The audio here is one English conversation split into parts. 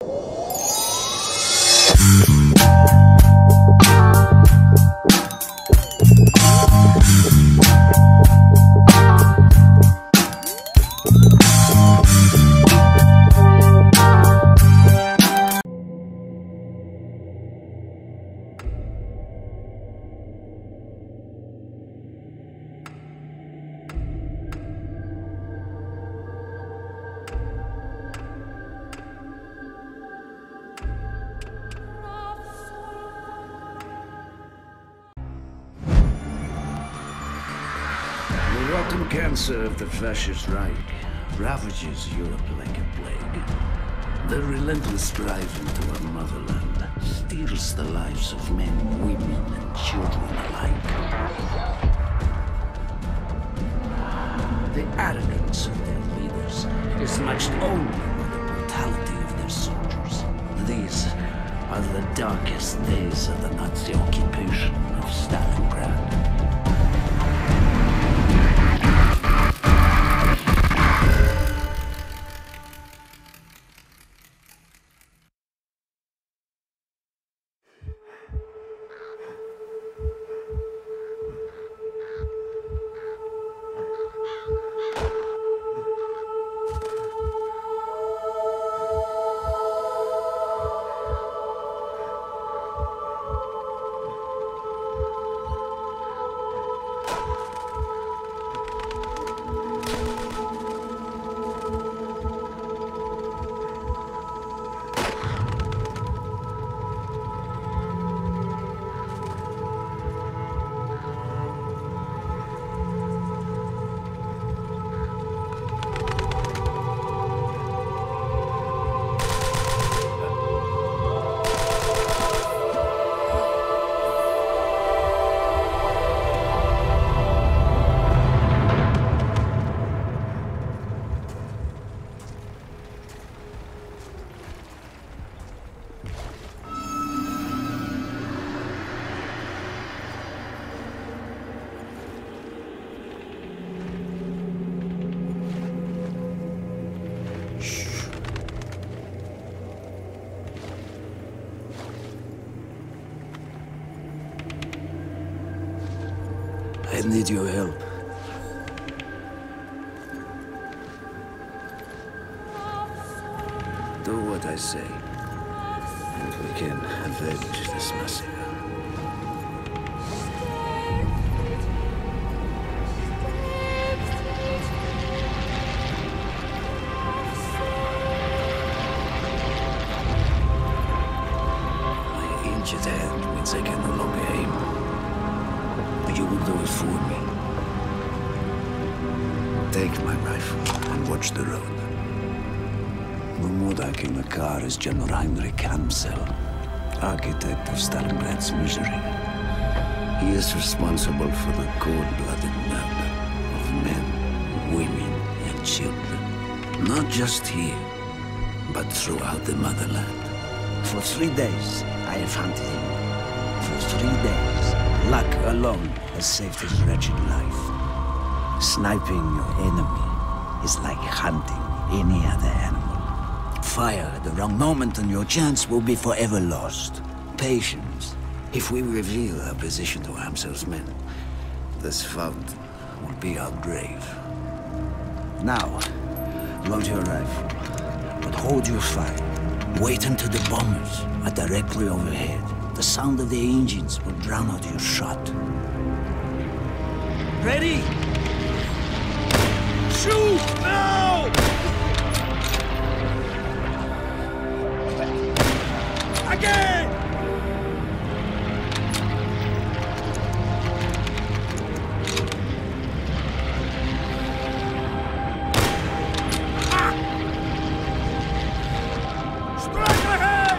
The rotten cancer of the fascist Reich ravages Europe like a plague. The relentless drive into our motherland steals the lives of men, women, and children alike. The arrogance of their leaders is matched only by the brutality of their soldiers. These are the darkest days of the Nazi occupation of Stalingrad. I need your help. Do what I say, and we can avenge this massacre. My injured hand means I can no longer aim. You will do it for me. Take my rifle and watch the road. Mumodak in the car is General Heinrich Amsel, architect of Stalingrad's misery. He is responsible for the cold-blooded murder of men, women, and children. Not just here, but throughout the motherland. For 3 days, I have hunted him. For 3 days. Luck alone has saved his wretched life. Sniping your enemy is like hunting any other animal. Fire at the wrong moment and your chance will be forever lost. Patience. If we reveal our position to Amsel's men, this fount will be our grave. Now, load your rifle, but hold your fire. Wait until the bombers are directly overhead. The sound of the engines will drown out your shot. Ready? Shoot now! Again! Strike ahead!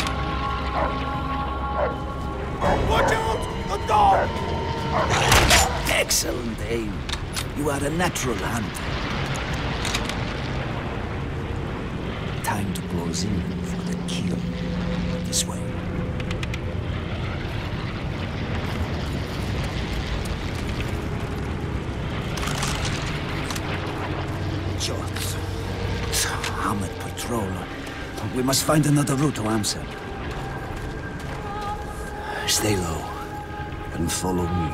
Watch out! The dog! Excellent aim. You are a natural hunter. Time to close in for the kill. This way. Shots. Armored patrol. We must find another route to Amsel. Stay low and follow me.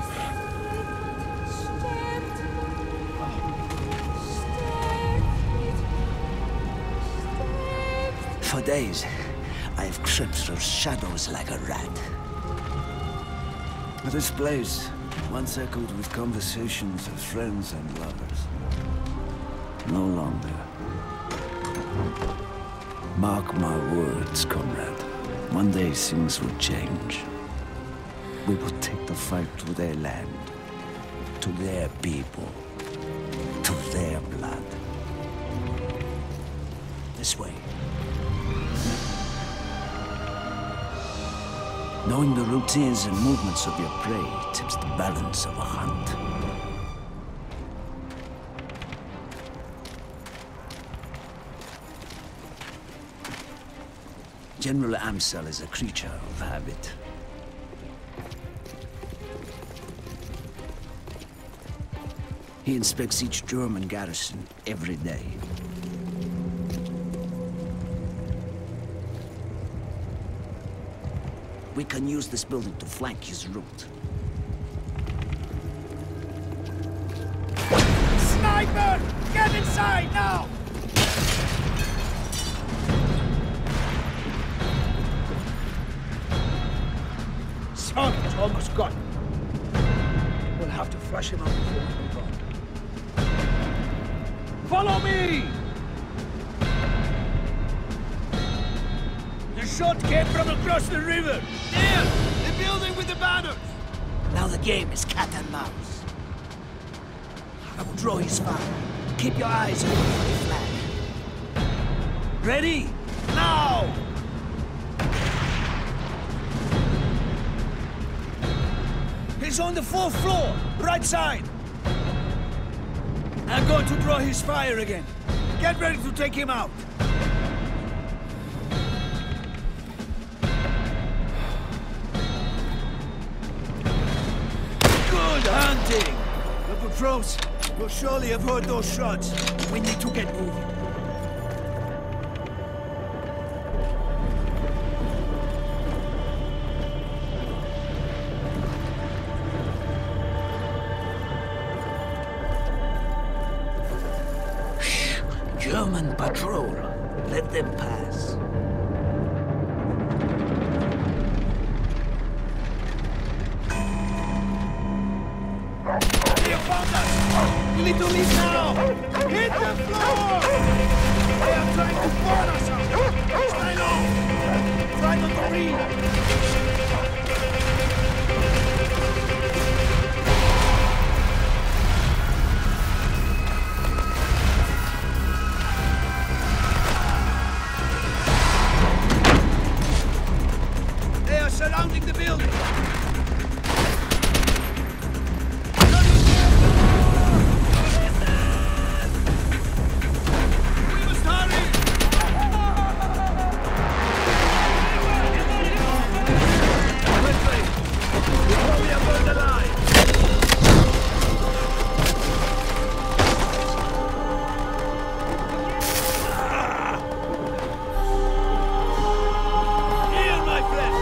For days, I have crept through shadows like a rat. This place once echoed with conversations of friends and lovers. No longer. Mark my words, comrade. One day things will change. We will take the fight to their land, to their people, to their blood. This way. Knowing the routines and movements of your prey tips the balance of a hunt. General Amsel is a creature of habit. He inspects each German garrison every day. We can use this building to flank his route. Sniper! Get inside now! Son, it's almost gone. We'll have to flush him out before we move on. Follow me! The shot came from across the river. There! The building with the banners! Now the game is cat and mouse. I will draw his fire. Keep your eyes open for the flag. Ready? Now! He's on the 4th floor, right side. I'm going to draw his fire again. Get ready to take him out. Good hunting! The patrols will surely have heard those shots. We need to get moving. German patrol. Let them pass. They have found us! We need to leave now! Hit the floor! They are trying to burn us out! Stay low! Try not to breathe! Surrounding the building! We must hurry! Quickly! Before we are burned alive! Here, my friend!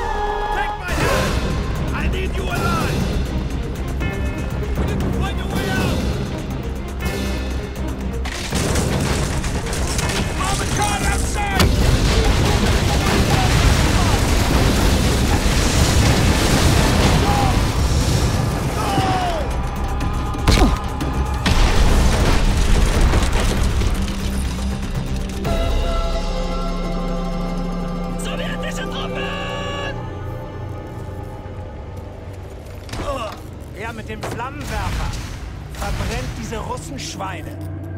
You alive! We need to find a way out! Mom and car outside! Sowjetische Truppen! Er mit dem Flammenwerfer verbrennt diese Russenschweine.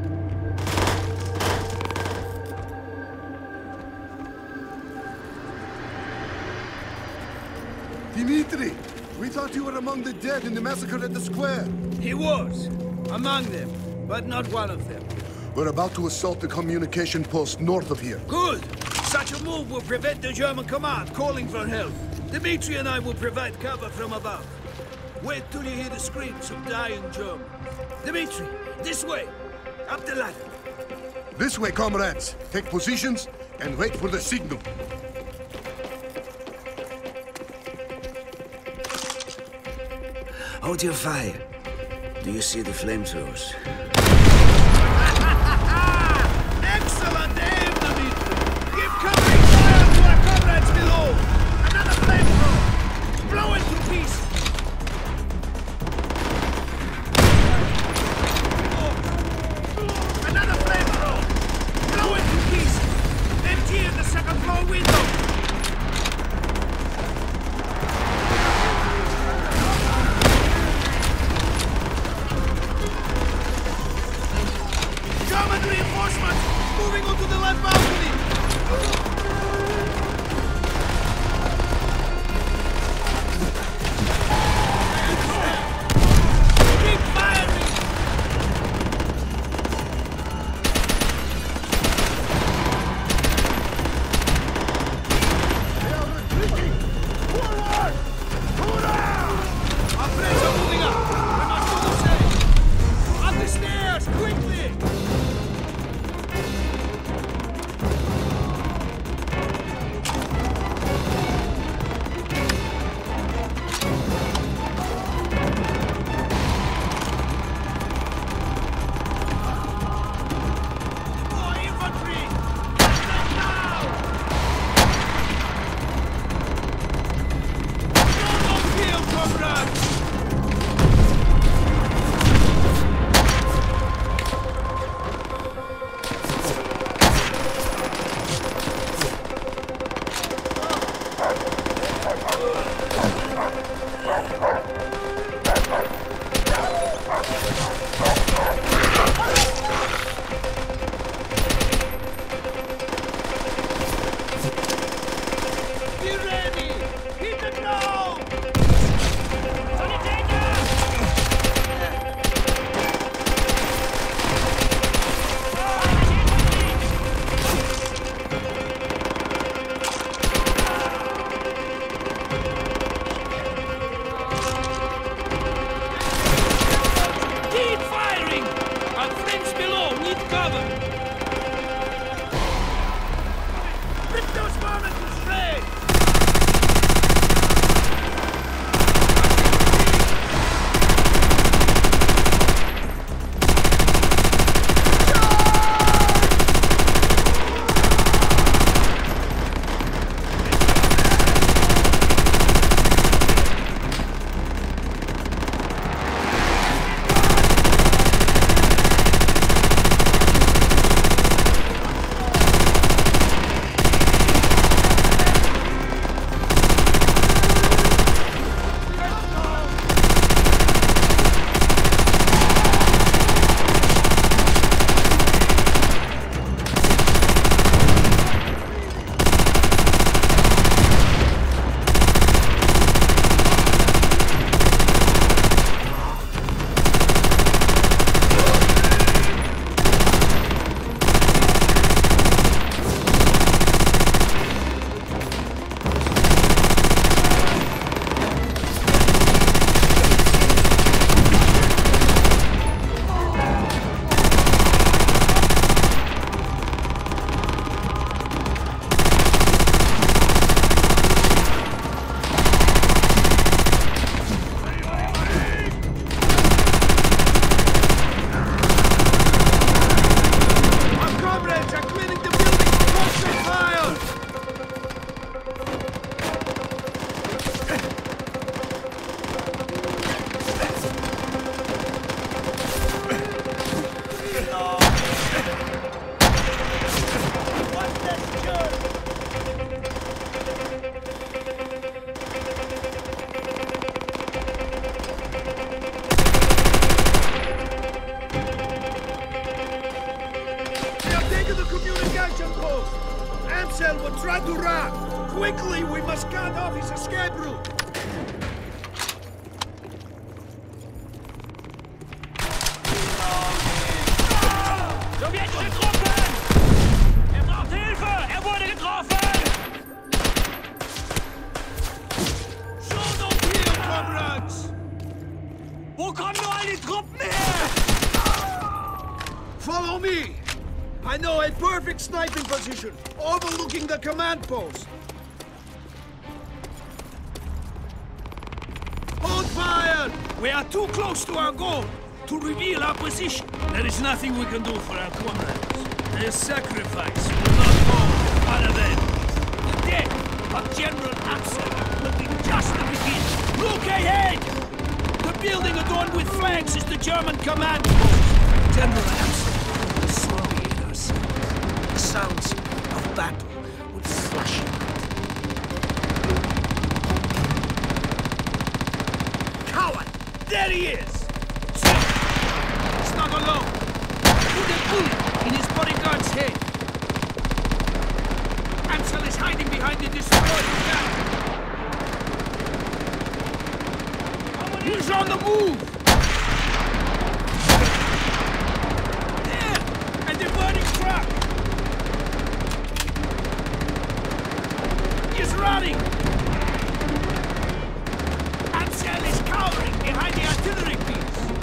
Dimitri, we thought you were among the dead in the massacre at the square. He was. Among them, but not one of them. We're about to assault the communication post north of here. Good! Such a move will prevent the German command calling for help. Dimitri and I will provide cover from above. Wait till you hear the screams of dying Germans. Dimitri, this way! Up the ladder! This way, comrades. Take positions and wait for the signal. Hold your fire. Do you see the flamethrowers? Excellent aim, Dimitri! Give covering fire to our comrades below! Another flamethrower! Blow it to pieces! Another flamethrower! Blow it to pieces! Empty in the second floor window! German reinforcements! Moving onto the left balcony! Keep firing! They are retreating! Forward! Hurrah! Our friends are moving up! We must do the same! Up the stairs, quickly! More infantry! Attack now! Don't kill, comrades! Be ready! Hit the ground! Keep firing! Our friends below need cover! Rip those vermin to shreds! Our comrades are cleaning the building! Concentrate fire! They have taken the communication post! Amsel will try to run! Quickly, we must cut off his escape route! Sowjetische Truppen! Er braucht Hilfe! Er wurde getroffen! Show no fear, comrades! Wo kommen nur all die Truppen her? Follow me! I know a perfect sniping position, overlooking the command post. Hold fire! We are too close to our goal to reveal our position. There is nothing we can do for our comrades. Their sacrifice will not fall unavenged. The death of General Axel will be just the beginning. Look ahead! The building adorned with flags is the German command post. General Axel will slowly in our sight. The sounds of battle will flush him. Coward! There he is! He's not alone. Put a bullet in his bodyguard's head. Axel is hiding behind the destroyed gun. He's on the move! There! And the burning truck! He's running! Axel is cowering behind the artillery piece!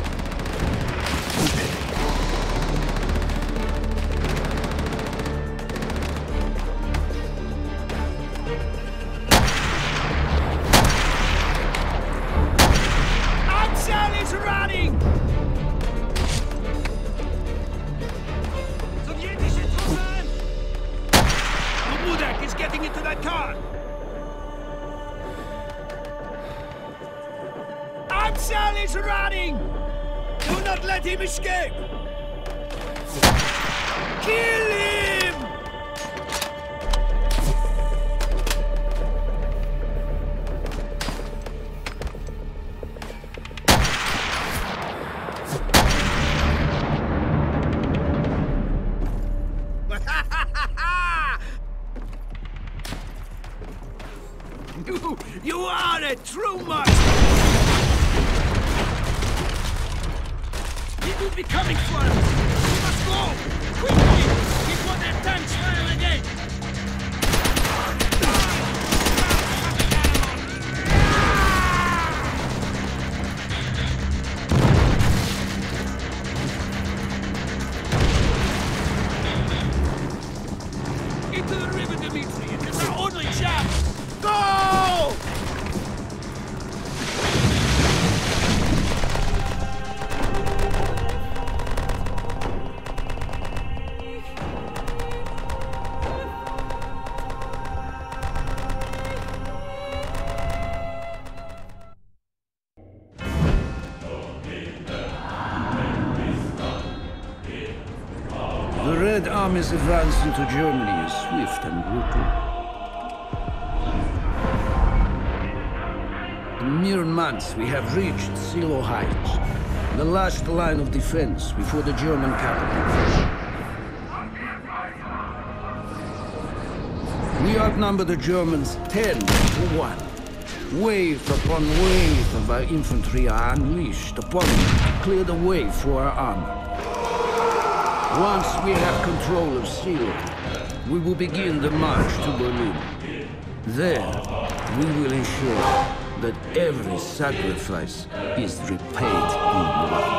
Axel is running! Do not let him escape! Kill him! You are a true master! He will be coming for us! We must go! Quickly! Before their tanks fire again! Into the river, Dmitri! It is our only chance! Go! The Red Army's advance into Germany is swift and brutal. In mere months, we have reached Seelow Heights, the last line of defense before the German capital. We outnumber the Germans 10-1. Wave upon wave of our infantry are unleashed upon them to clear the way for our armor. Once we have control of Seelow, we will begin the march to Berlin. There, we will ensure that every sacrifice is repaid in blood.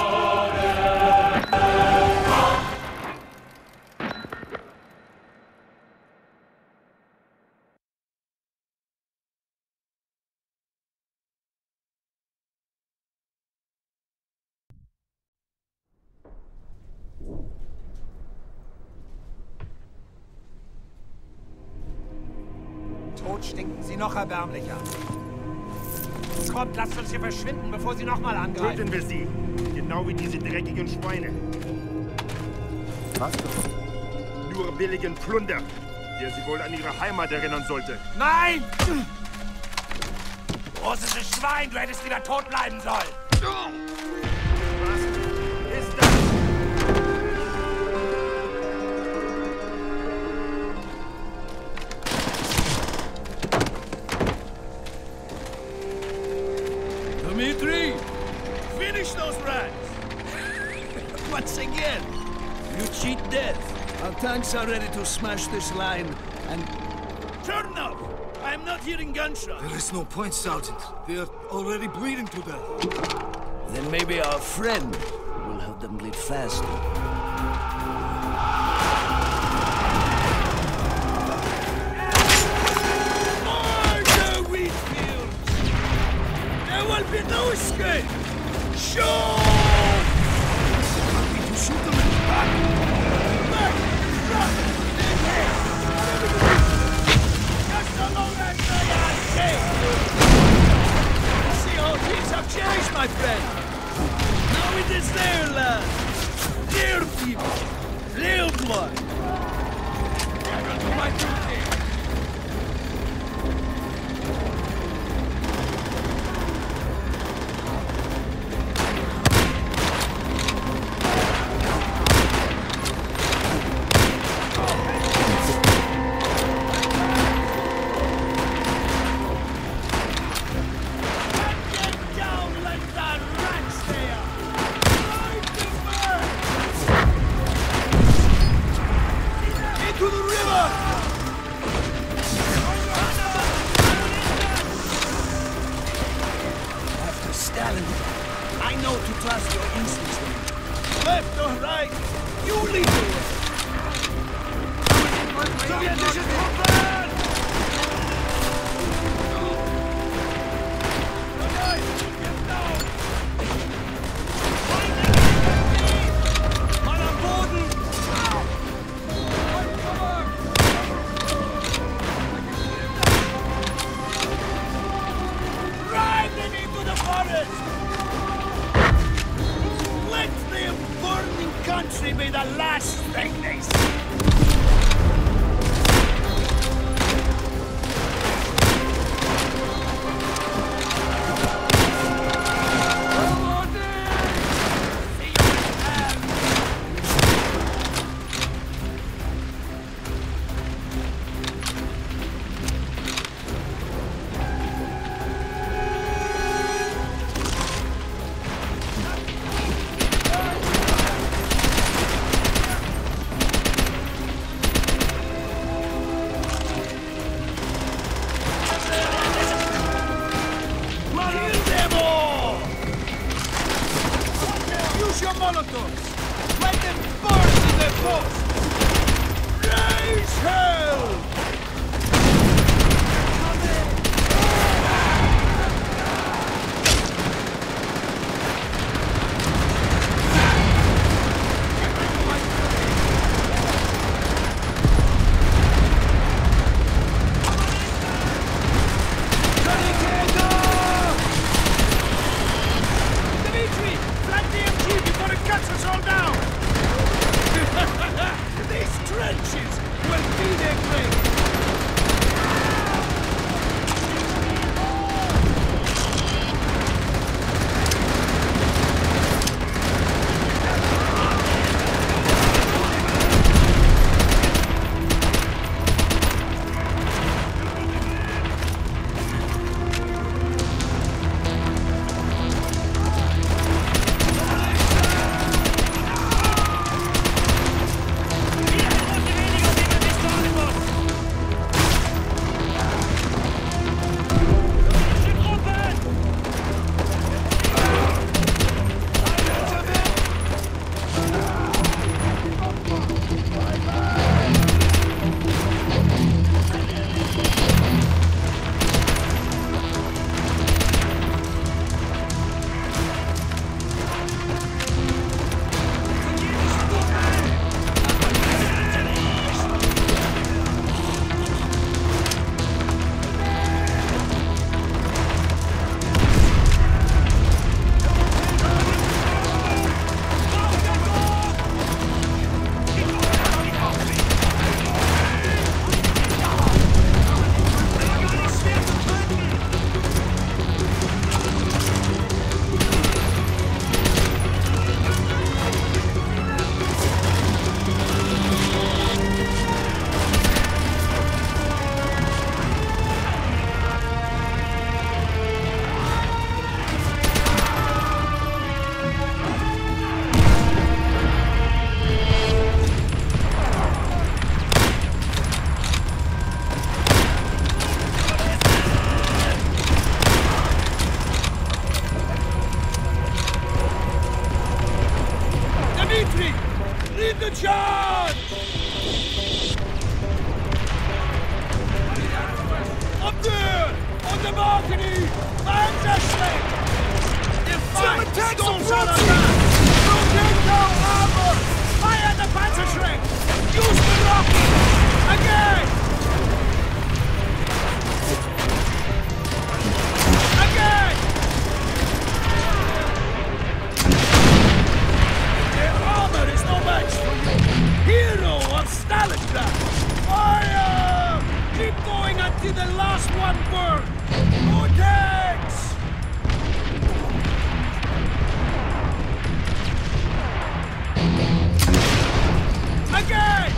Tot stinken sie noch erbärmlicher. Kommt, lasst uns hier verschwinden, bevor sie nochmal angreifen. Töten wir sie. Genau wie diese dreckigen Schweine. Was? Nur billigen Plunder, der sie wohl an ihre Heimat erinnern sollte. Nein! Großes Schwein, du hättest lieber tot bleiben sollen. Was ist das? Dmitri! Finish those rats! Once again, you cheat death. Our tanks are ready to smash this line and... Turn up! I am not hearing gunshots. There is no point, Sergeant. They are already bleeding to death. Then maybe our friend will help them bleed faster. my friend. Now it is their land. Their people. Their blood. I will do my duty. I know to trust your instincts. Left or right, you lead the way. Sowjetisches Truppen! Get down! Mann am Boden! Drive them into the forest! Let the burning country be the last thing they see! Let them burn to their post! Raise hell! Dimitri! Flank the MG before it cuts us all down! These trenches will be their grave! Dimitri! Lead the charge! Up there! On the balcony! Panzerschreck! Define! Storms out of that! Rotate armor! Fire the Panzerschreck! Use the rocket! Again! Again! the last one burn! No tanks! Again!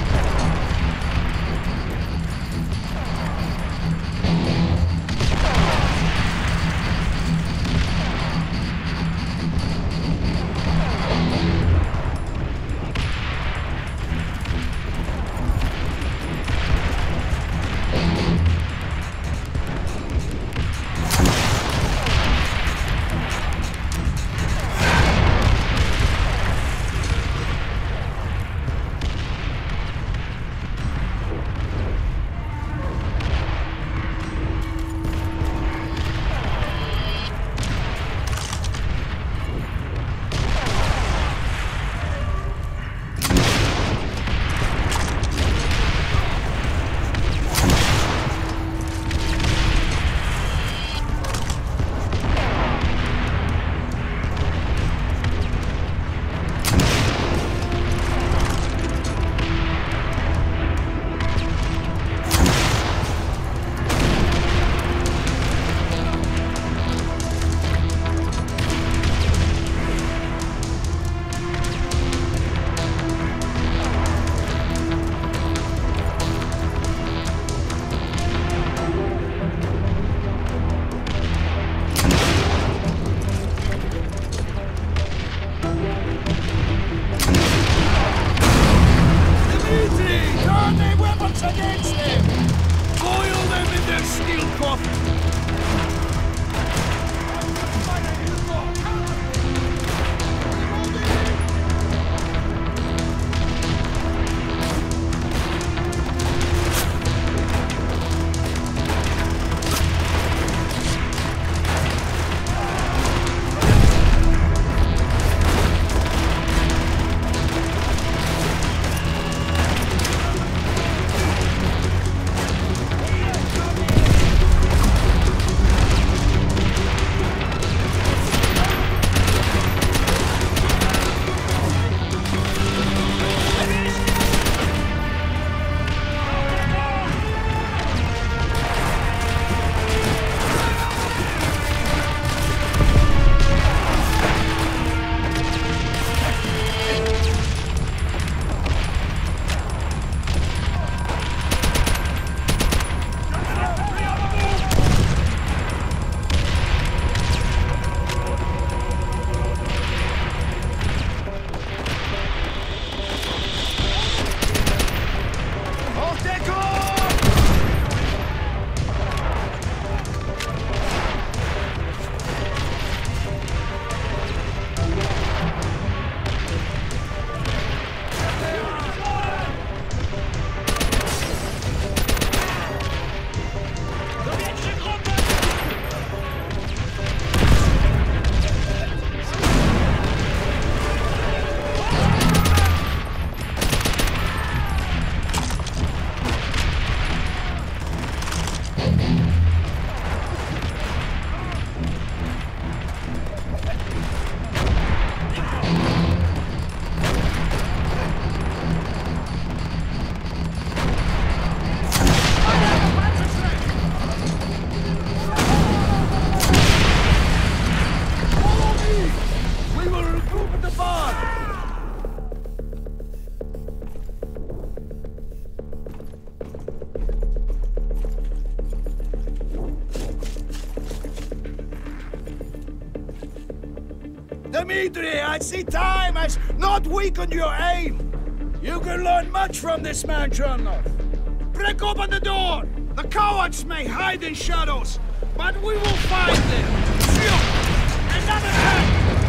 Dmitri, I see time has not weakened your aim. You can learn much from this man, Chernov. Break open the door. The cowards may hide in shadows, but we will find them. Shoot! Another tank!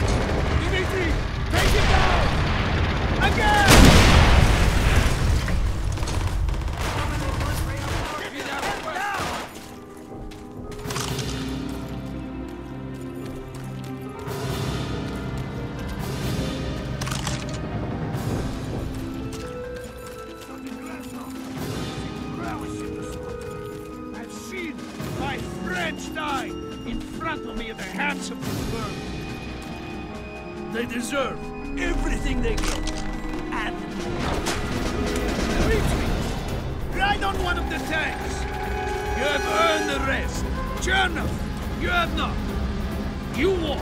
Dmitri, take it down! Again! They deserve everything they get. And Dmitri, ride on one of the tanks. You have earned the rest. Journal, you have not. You walk.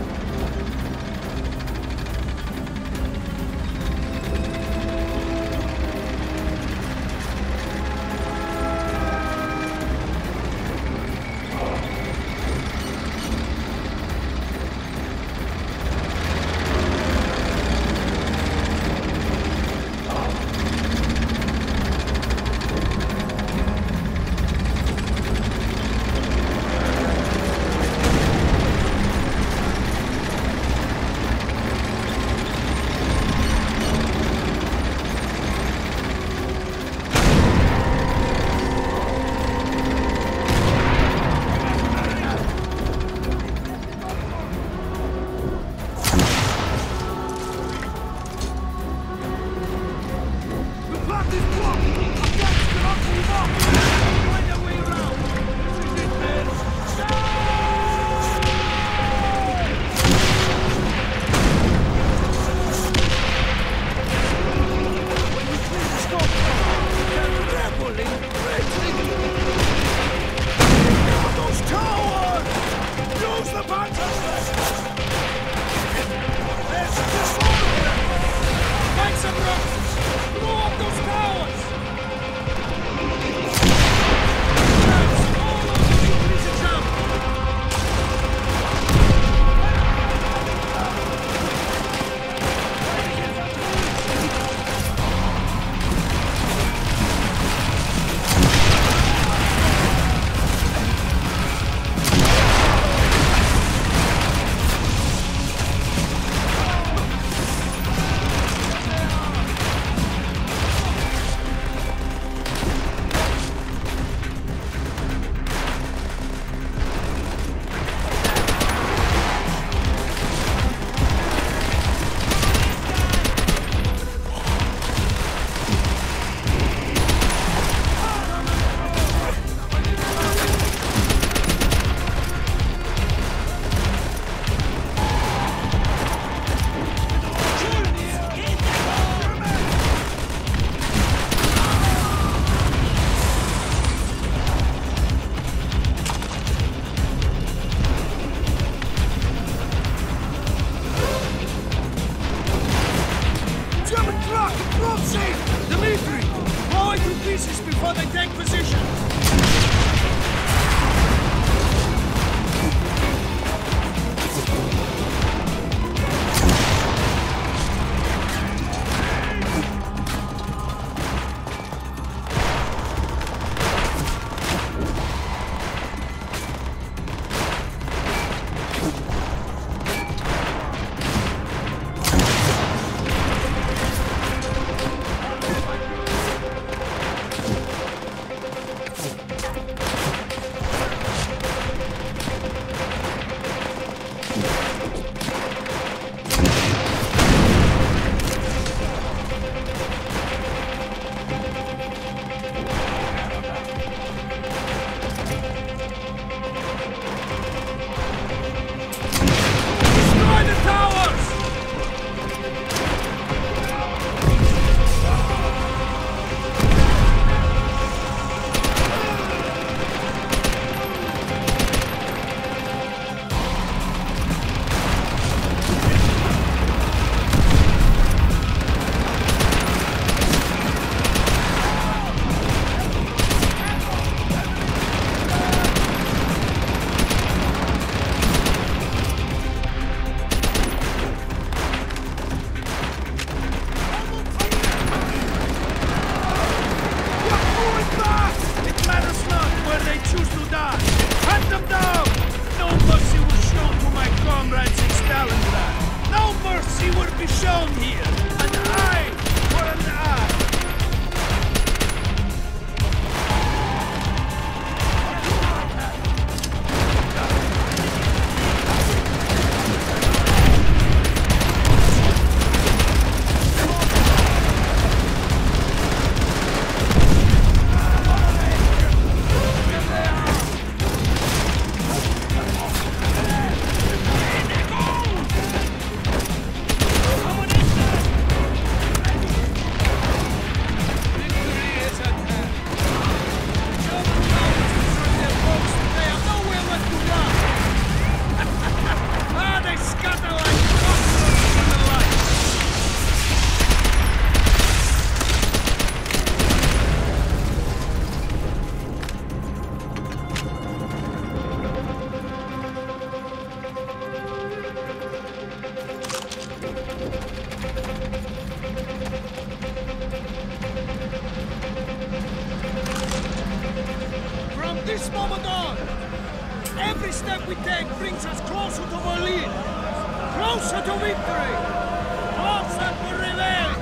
Every step we take brings us closer to Berlin, closer to victory, closer to revenge.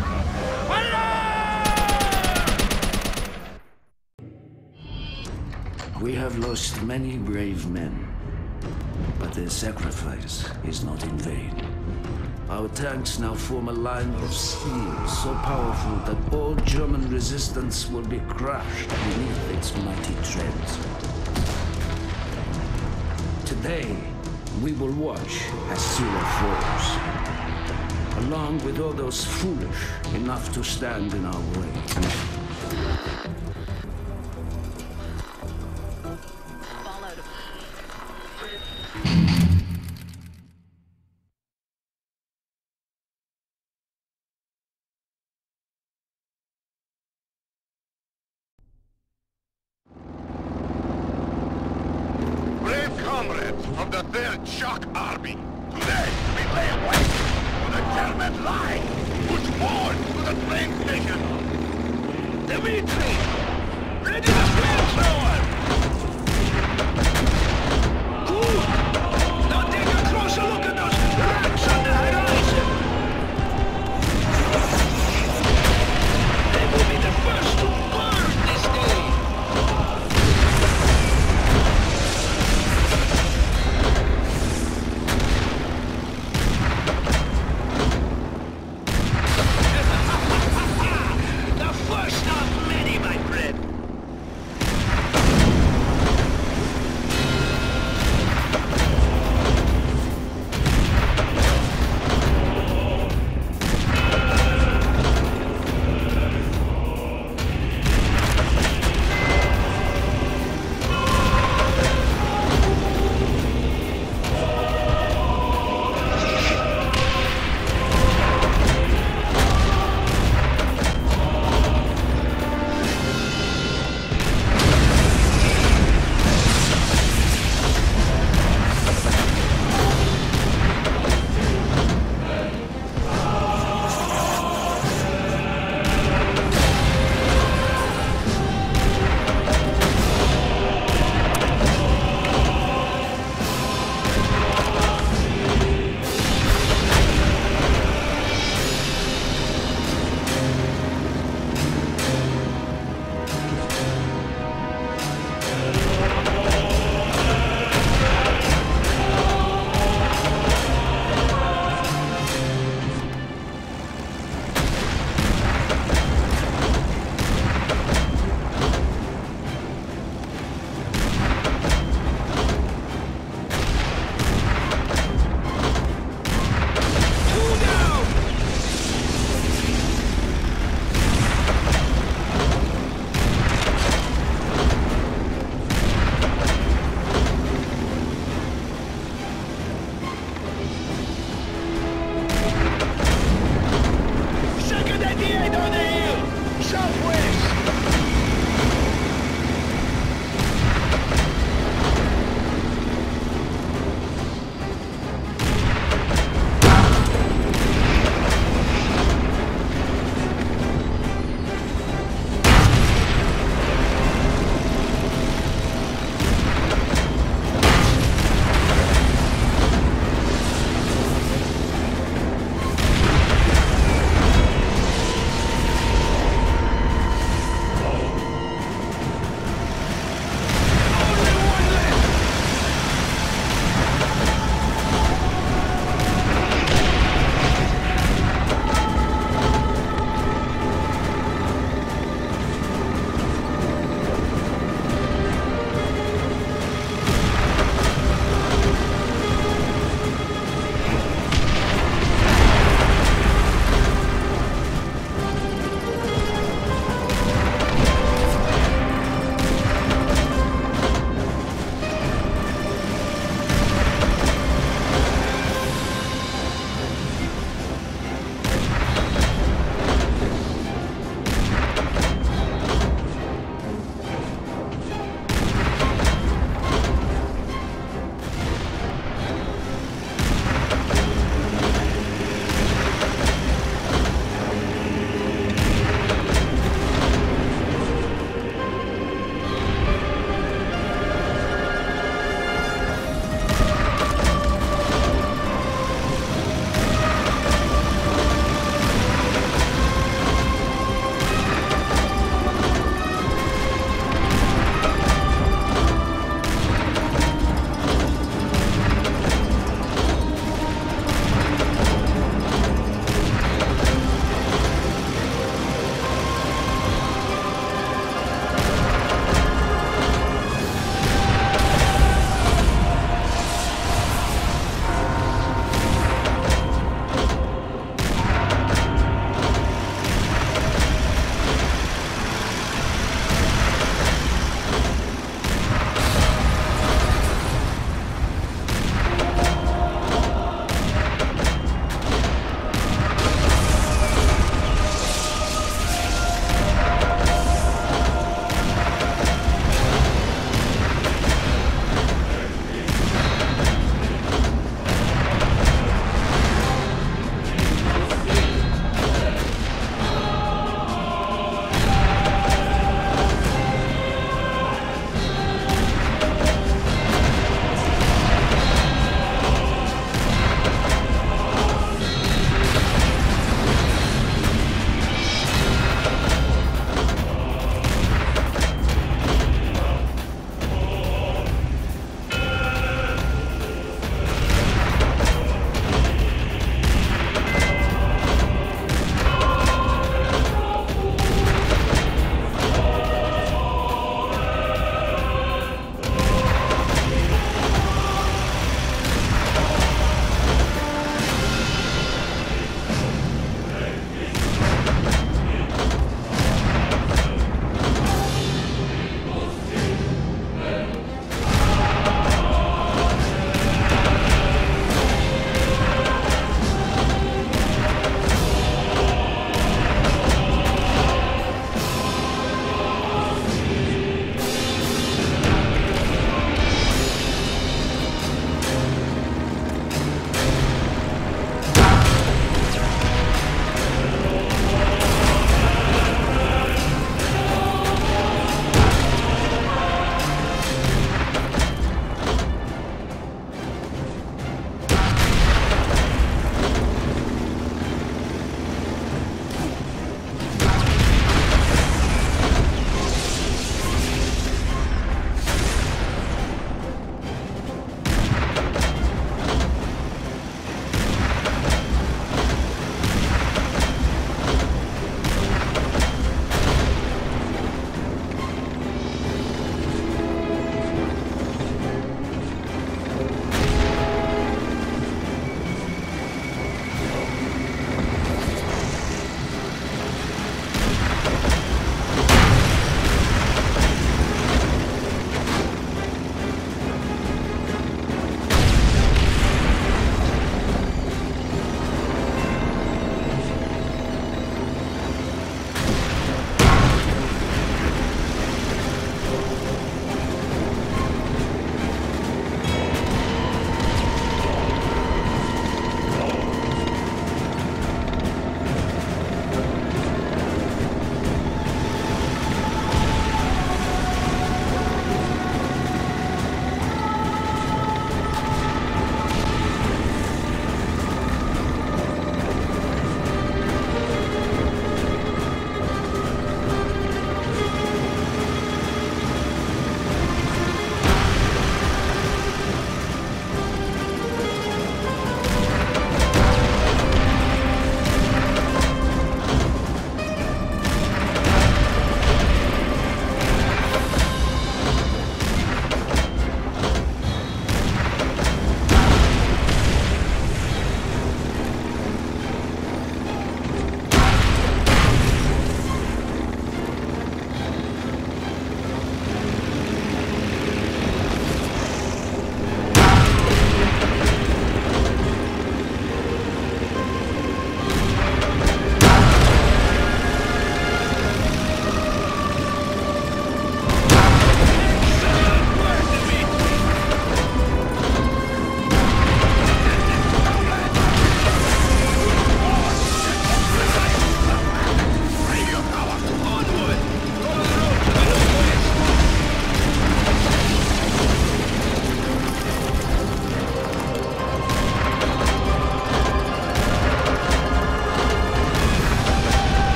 We have lost many brave men, but their sacrifice is not in vain. Our tanks now form a line of steel so powerful that all German resistance will be crushed beneath its mighty treads. Today, we will watch as Seelow falls, along with all those foolish enough to stand in our way. Comrades of the Third Shock Army, today we lay waste to the German line, push forward to the train station. Dimitri, ready the flamethrower! Cool! Now take a closer look at those rocks on the horizon. They will be the first to burn this day.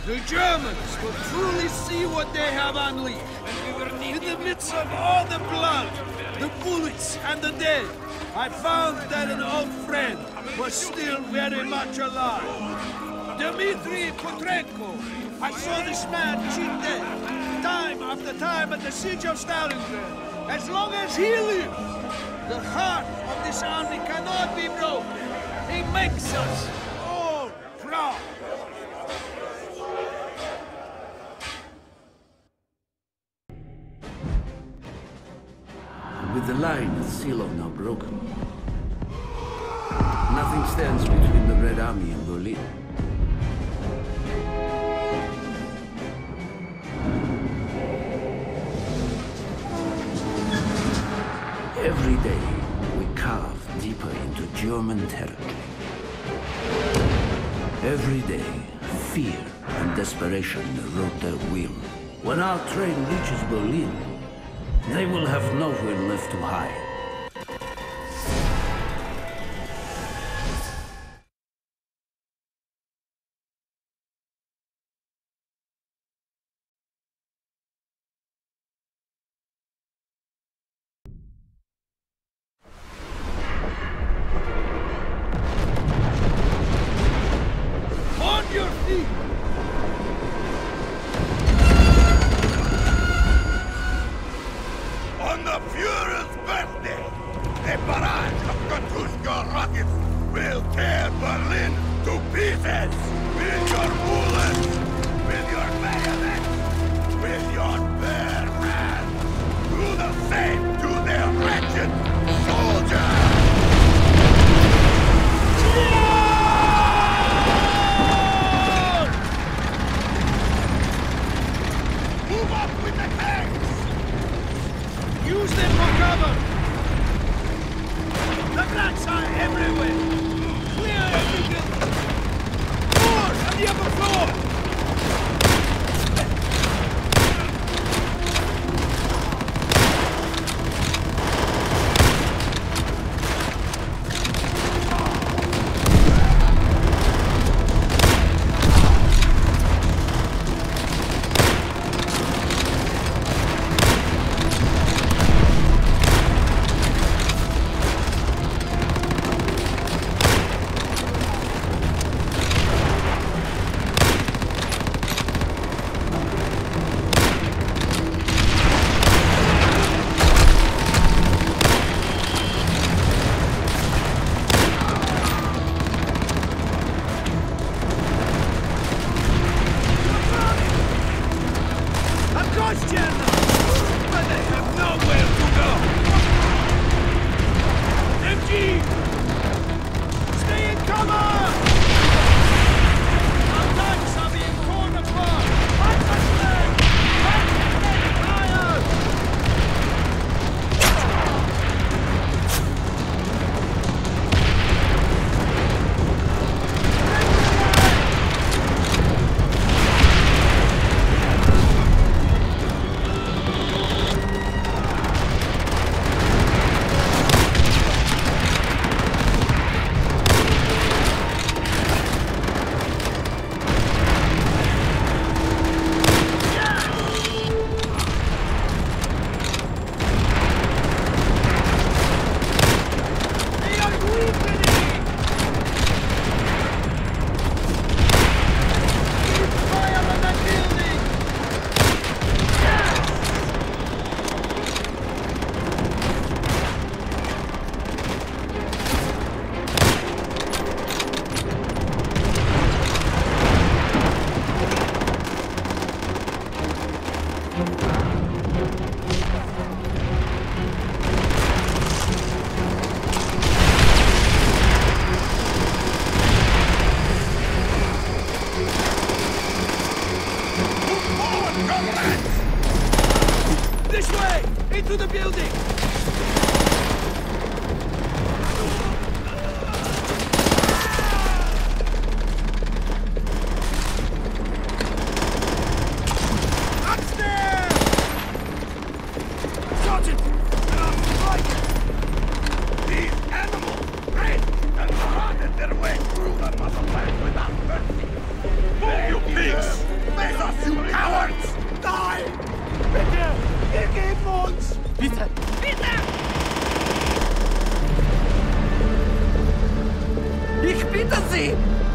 The Germans will truly see what they have unleashed. In the midst of all the blood, the bullets, and the dead, I found that an old friend was still very much alive. Dmitri Petrenko. I saw this man cheat death, time after time at the siege of Stalingrad. As long as he lives, the heart of this army cannot be broken. He makes us all proud. With the line at Seelow now broken, nothing stands between the Red Army and Berlin. Every day, we carve deeper into German territory. Every day, fear and desperation erode their will. When our train reaches Berlin, they will have nowhere left to hide. On your feet! On the Führer's birthday, a barrage of Katushka rockets will tear Berlin to pieces! With your bullets, with your bayonets, with your bare hands! Do the same to their wretched soldiers! Move up with the tanks! Use them for cover! The blacks are everywhere! Clear every building! More on the upper floor! This way! Into the building! Upstairs! Sergeant! These animals raced and prodded their way through the muscle plant without mercy! Move, you pigs! Bitte! Bitte! Ich bitte Sie!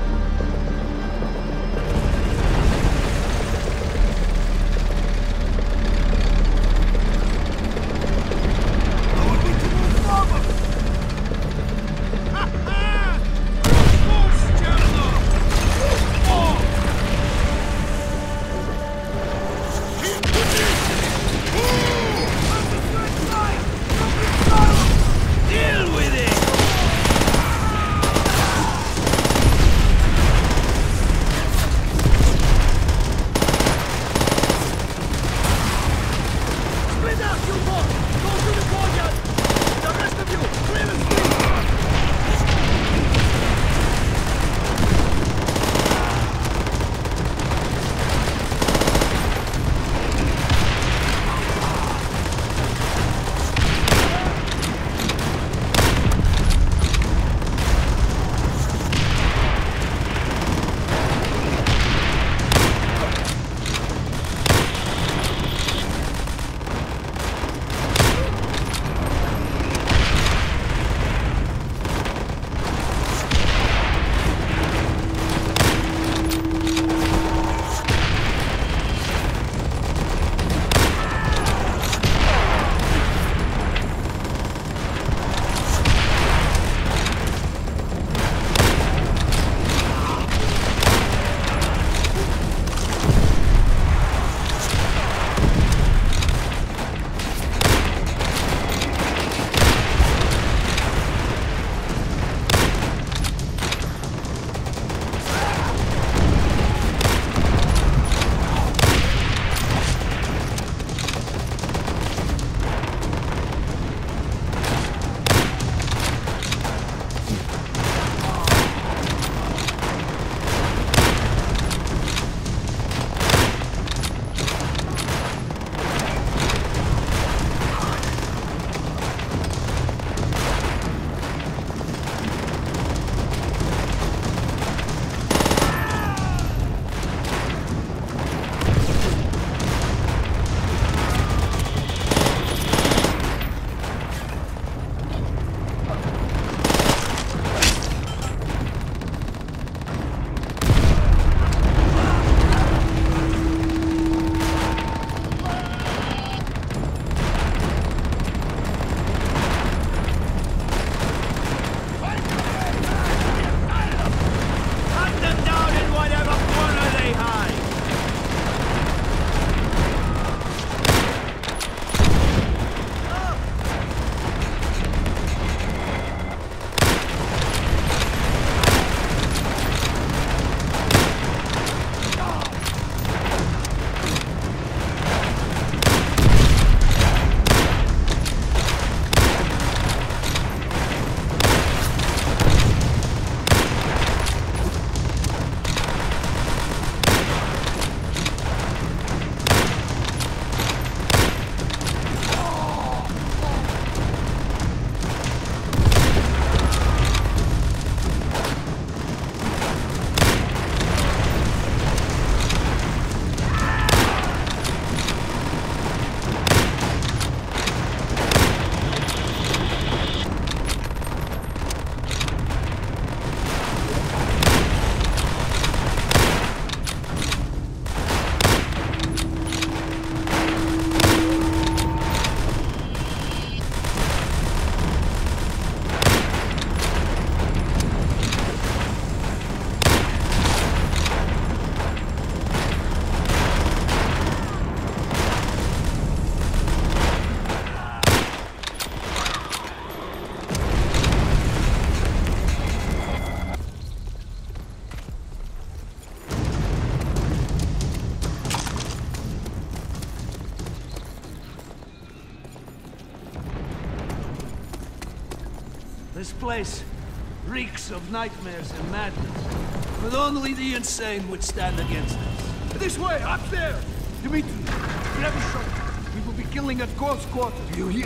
This place reeks of nightmares and madness. But only the insane would stand against us. This way, up there! Dimitri, grab a shot. We will be killing at close quarters. You hear?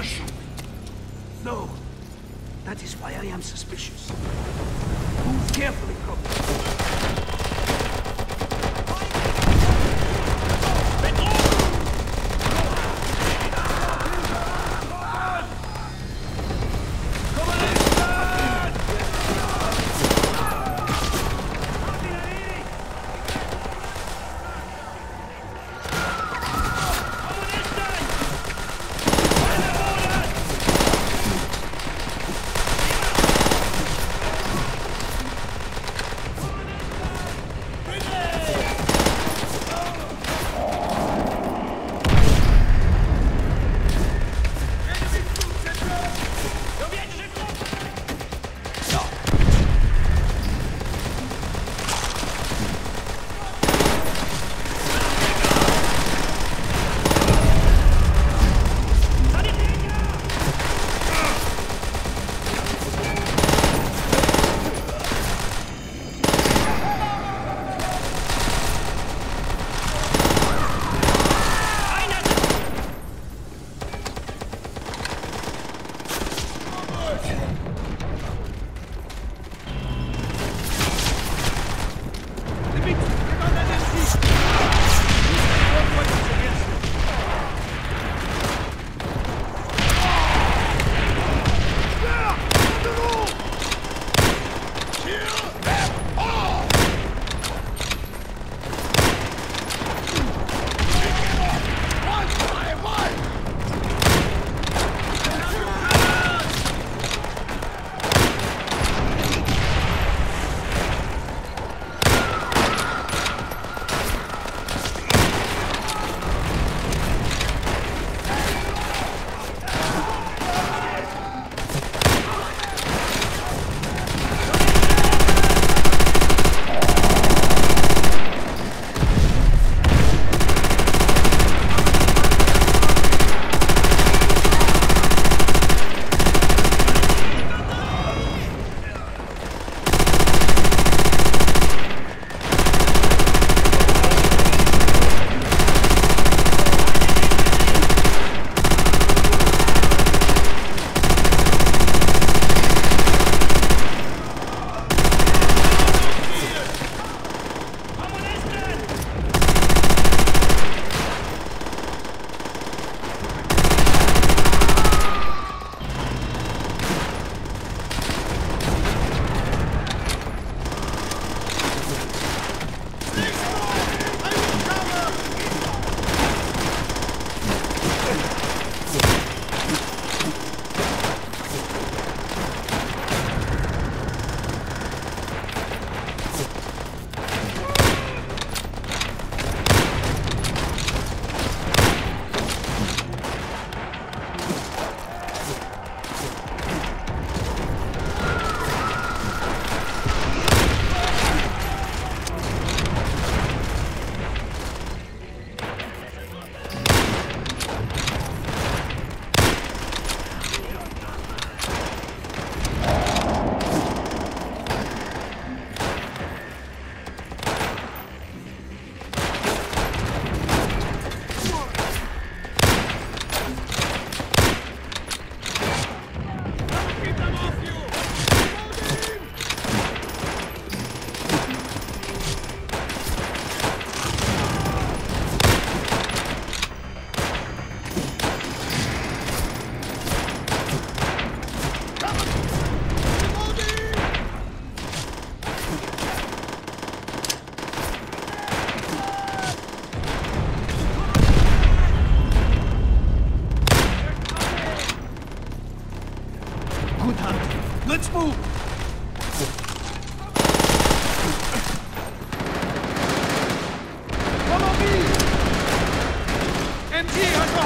No. That is why I am suspicious. Move carefully, Cobra.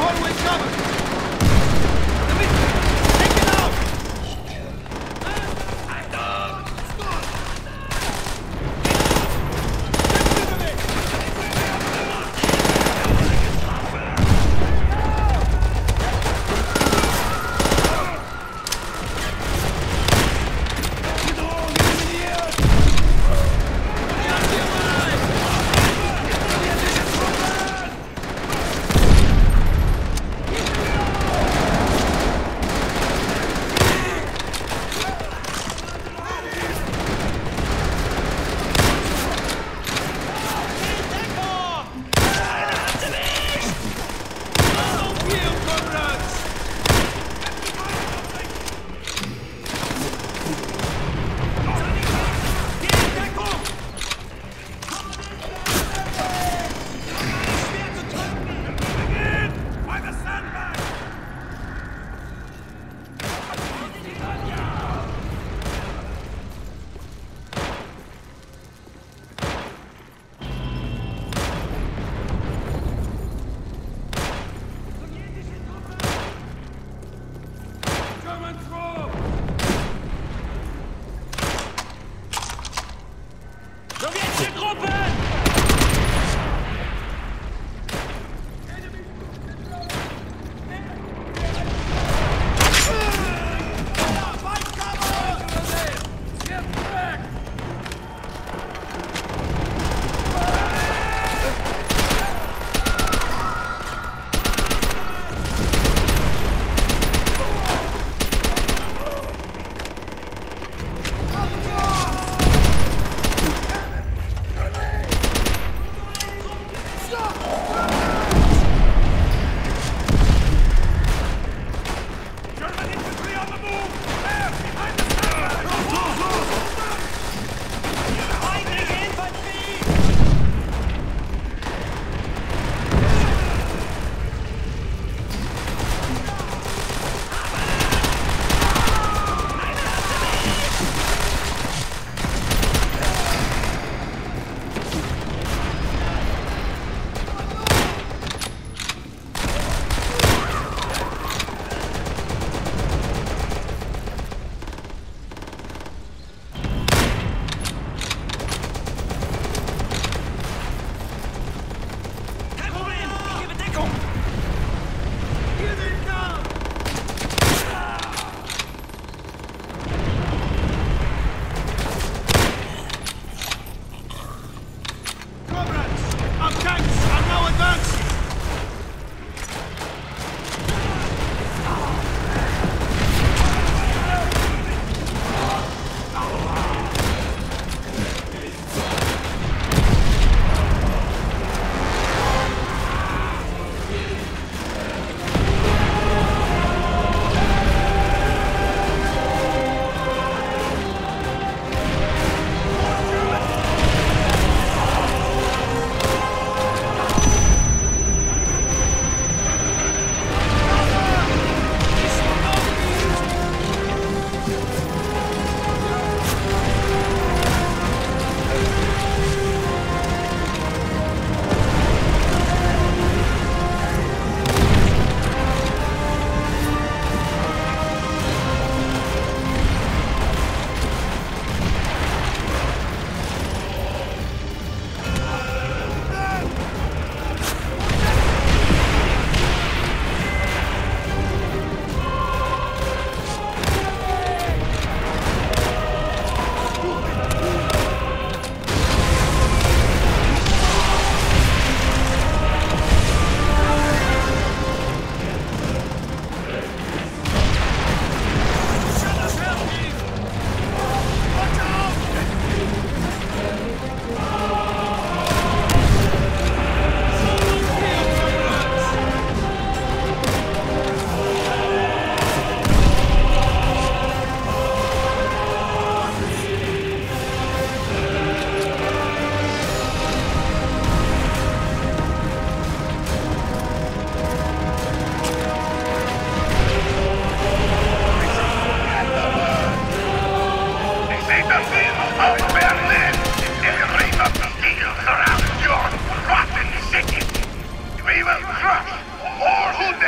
Pankow will cover! Take it out!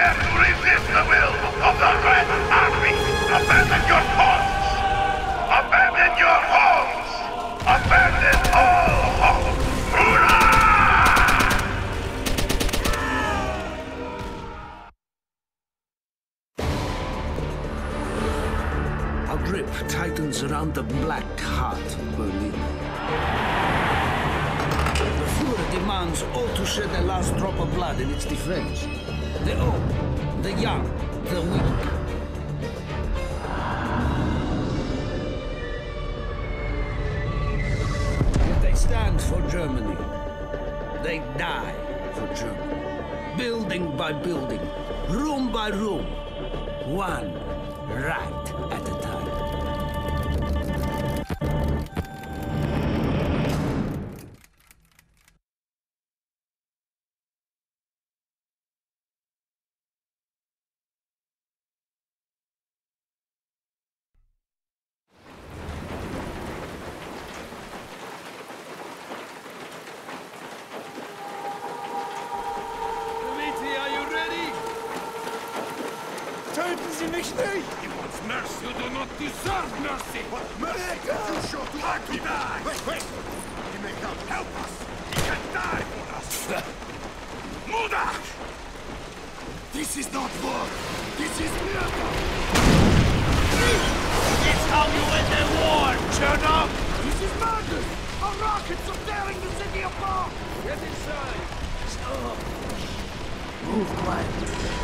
dare to resist the will of the Red Army, abandon your posts! Abandon your homes! Abandon all hope! Hurrah! Our grip tightens around the black heart of Berlin. The Führer demands all to shed their last drop of blood in its defense. The old, the young, the weak. If they stand for Germany, they die for Germany. Building by building, room by room, one right at a time. Töten Sie mich nicht! He wants mercy. You do not deserve mercy. What mercy did you show to our people? Wait! He may help. Help us. He can die for us. Muda! This is not war! This is murder! It's how you end a war, Chernow! This is madness! Our rockets are tearing the city apart! Get inside! Stop! Move quietly.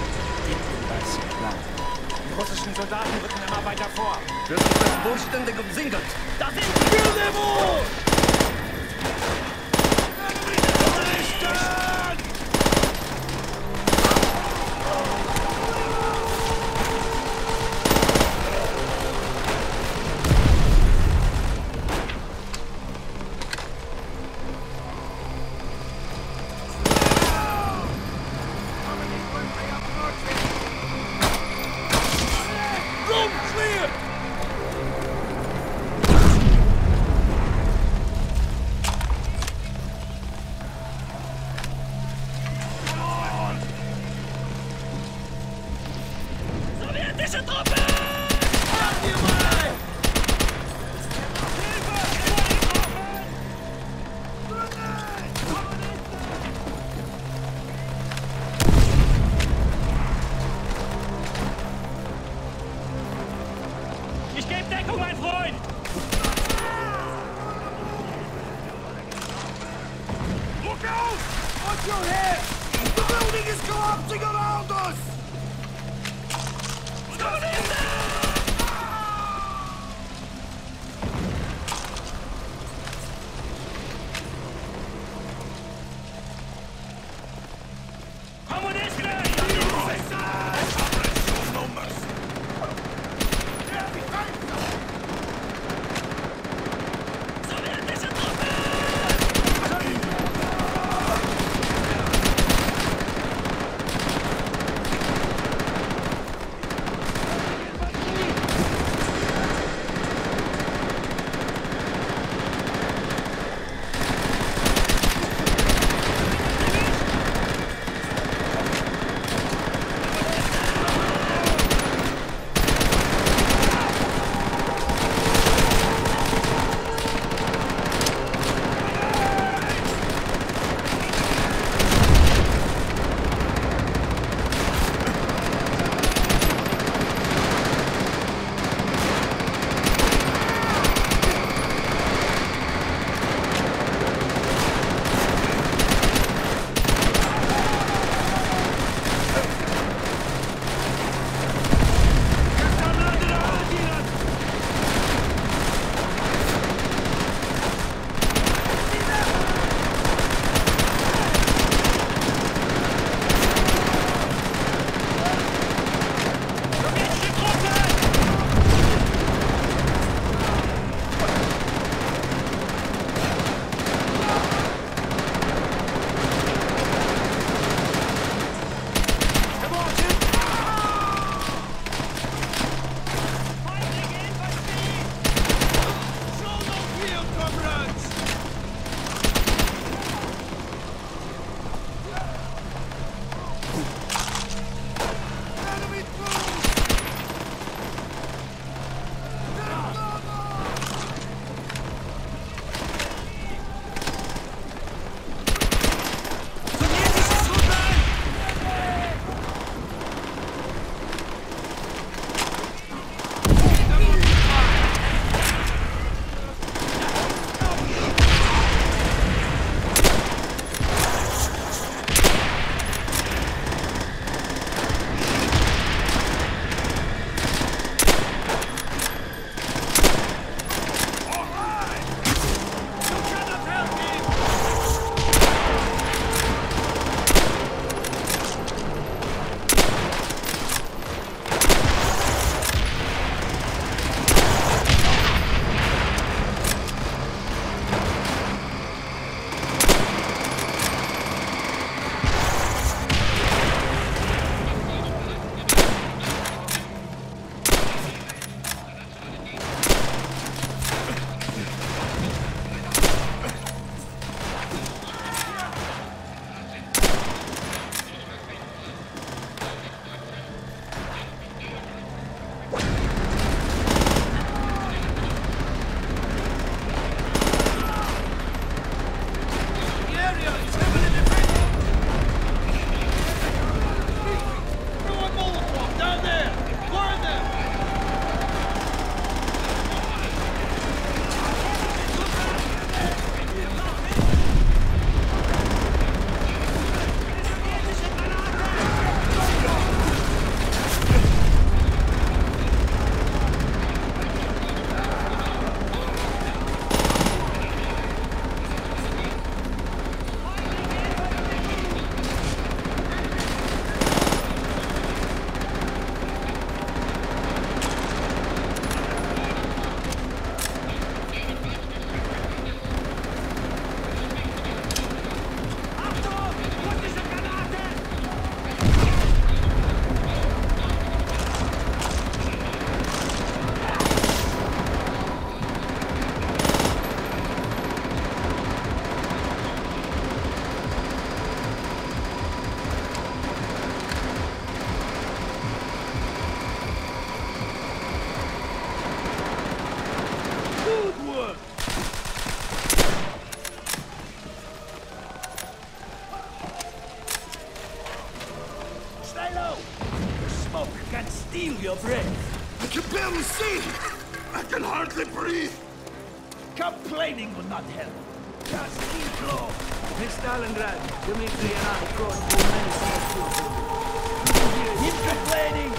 Die russischen Soldaten rücken immer weiter vor. Das ist das vollständige Umsingelt. Da sind sie! Kill them all! Room clear! Sowjetische Truppen! Habt ihr mal! Ich gebe Deckung, mein Freund! Look out! Watch your head! The building is collapsing around us! Kommunisten! No mercy. Sowjetische Truppen! smoke can steal your breath. I can barely see! I can hardly breathe! Complaining will not help. Just keep low. In Stalingrad, Dmitri and I brought you many soldiers. You hear him complaining?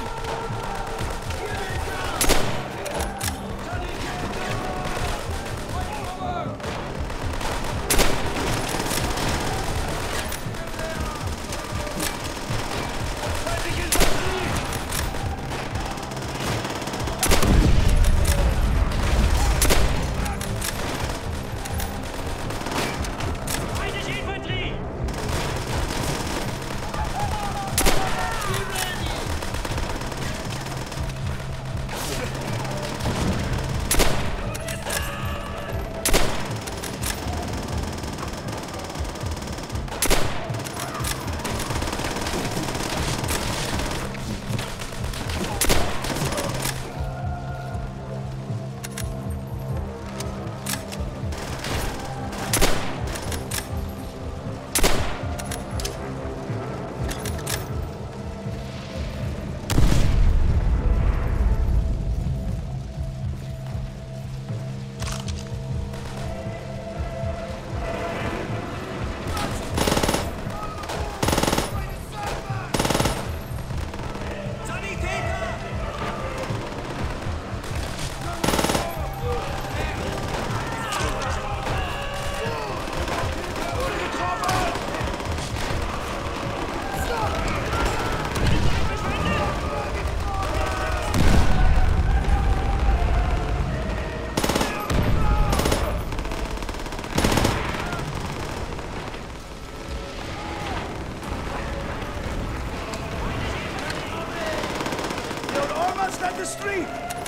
The street!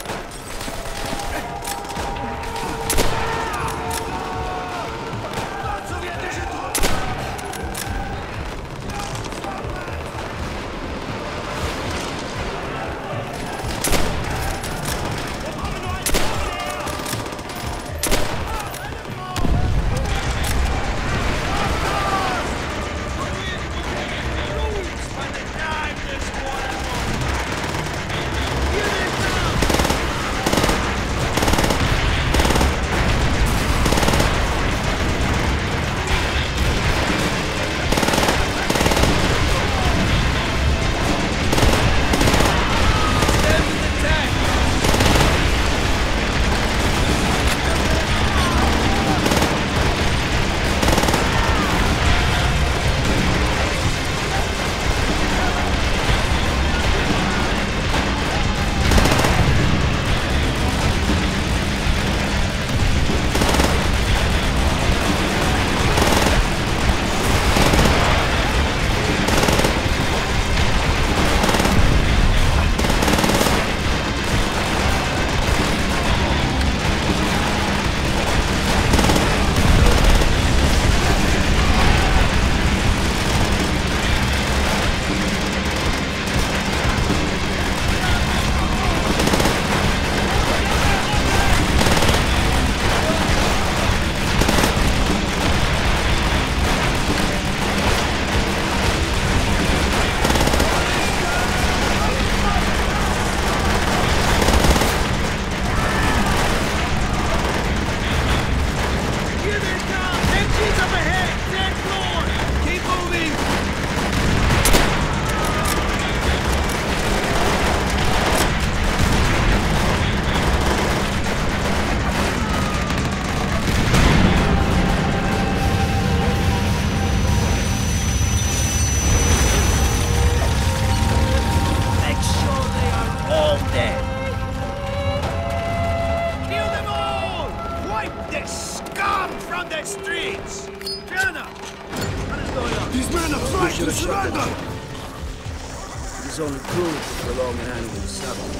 Only cruel to prolong an animal suffering.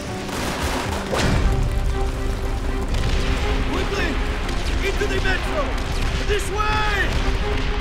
Quickly! Into the metro! This way!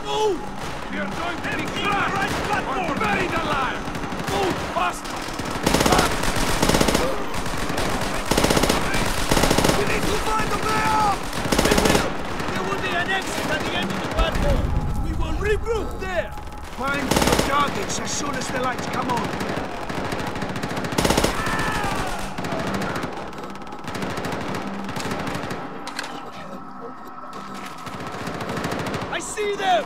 Move! We are going to be crushed or buried alive! Move faster! We need to find a way out! We will! There will be an exit at the end of the platform. We will regroup there! Find your targets as soon as the lights come on. I see them!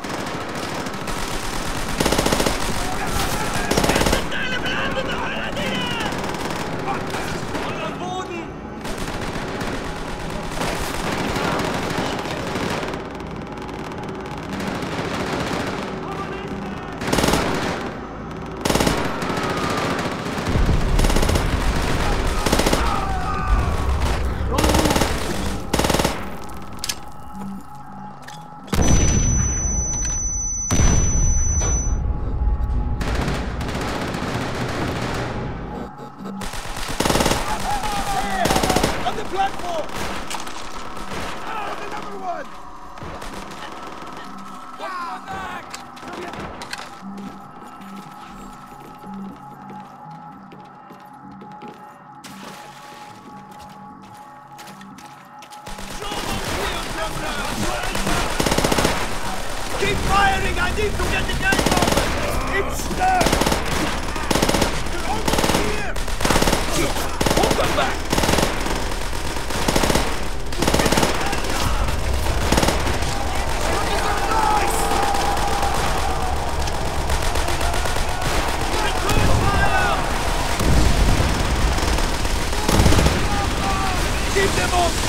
Keep firing! I need to get the gate open! It's stuck! They're almost here! Hold them back! Keep them off!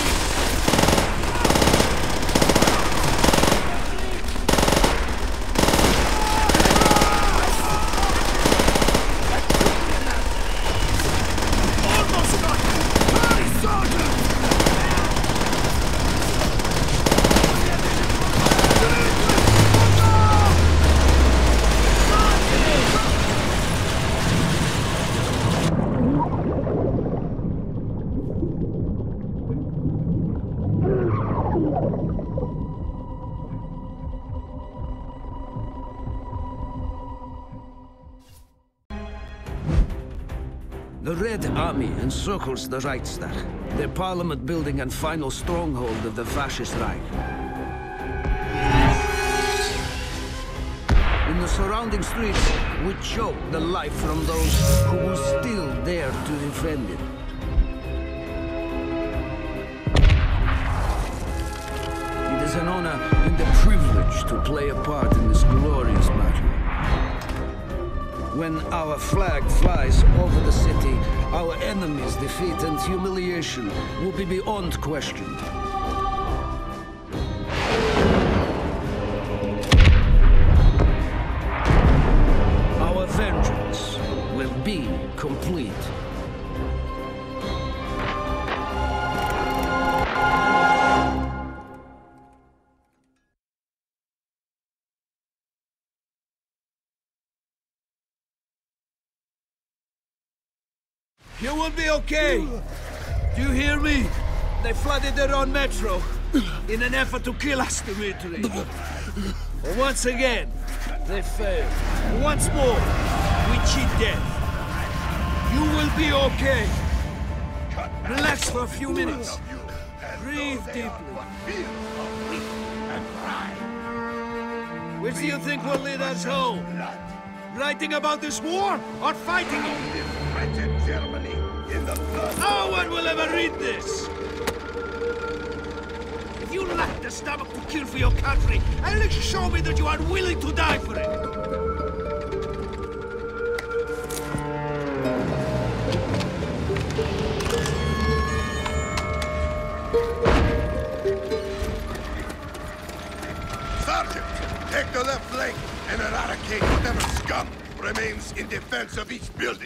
The Red Army encircles the Reichstag, the parliament building and final stronghold of the fascist Reich. In the surrounding streets, we choke the life from those who will still dare to defend it. It is an honor and a privilege to play a part in this glorious battle. When our flag flies over the city, our enemies' defeat and humiliation will be beyond question. Our vengeance will be complete. You will be okay. Do you hear me? They flooded their own metro in an effort to kill us, Dmitri. But once again, they failed. Once more, we cheat death. You will be okay. Relax for a few minutes. Breathe deeply. Which do you think will lead us home? Writing about this war or fighting it? Germany in the blood. No one will ever read this! If you lack the stomach to kill for your country, at least show me that you are willing to die for it! Sergeant, take the left flank and eradicate whatever scum remains in defense of each building.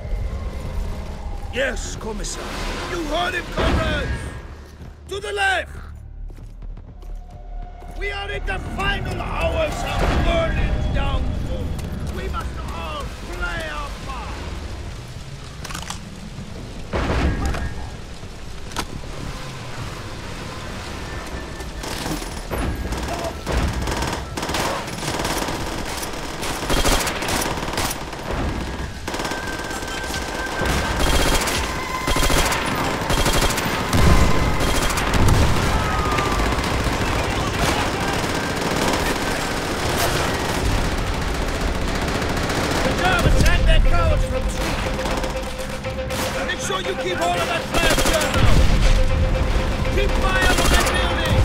Yes, Commissar. You heard him, comrades! To the left! We are in the final hours of Berlin's downfall. We must all play our part. reports from troops. Make sure you keep hold of that flag, General. Keep fire on that building.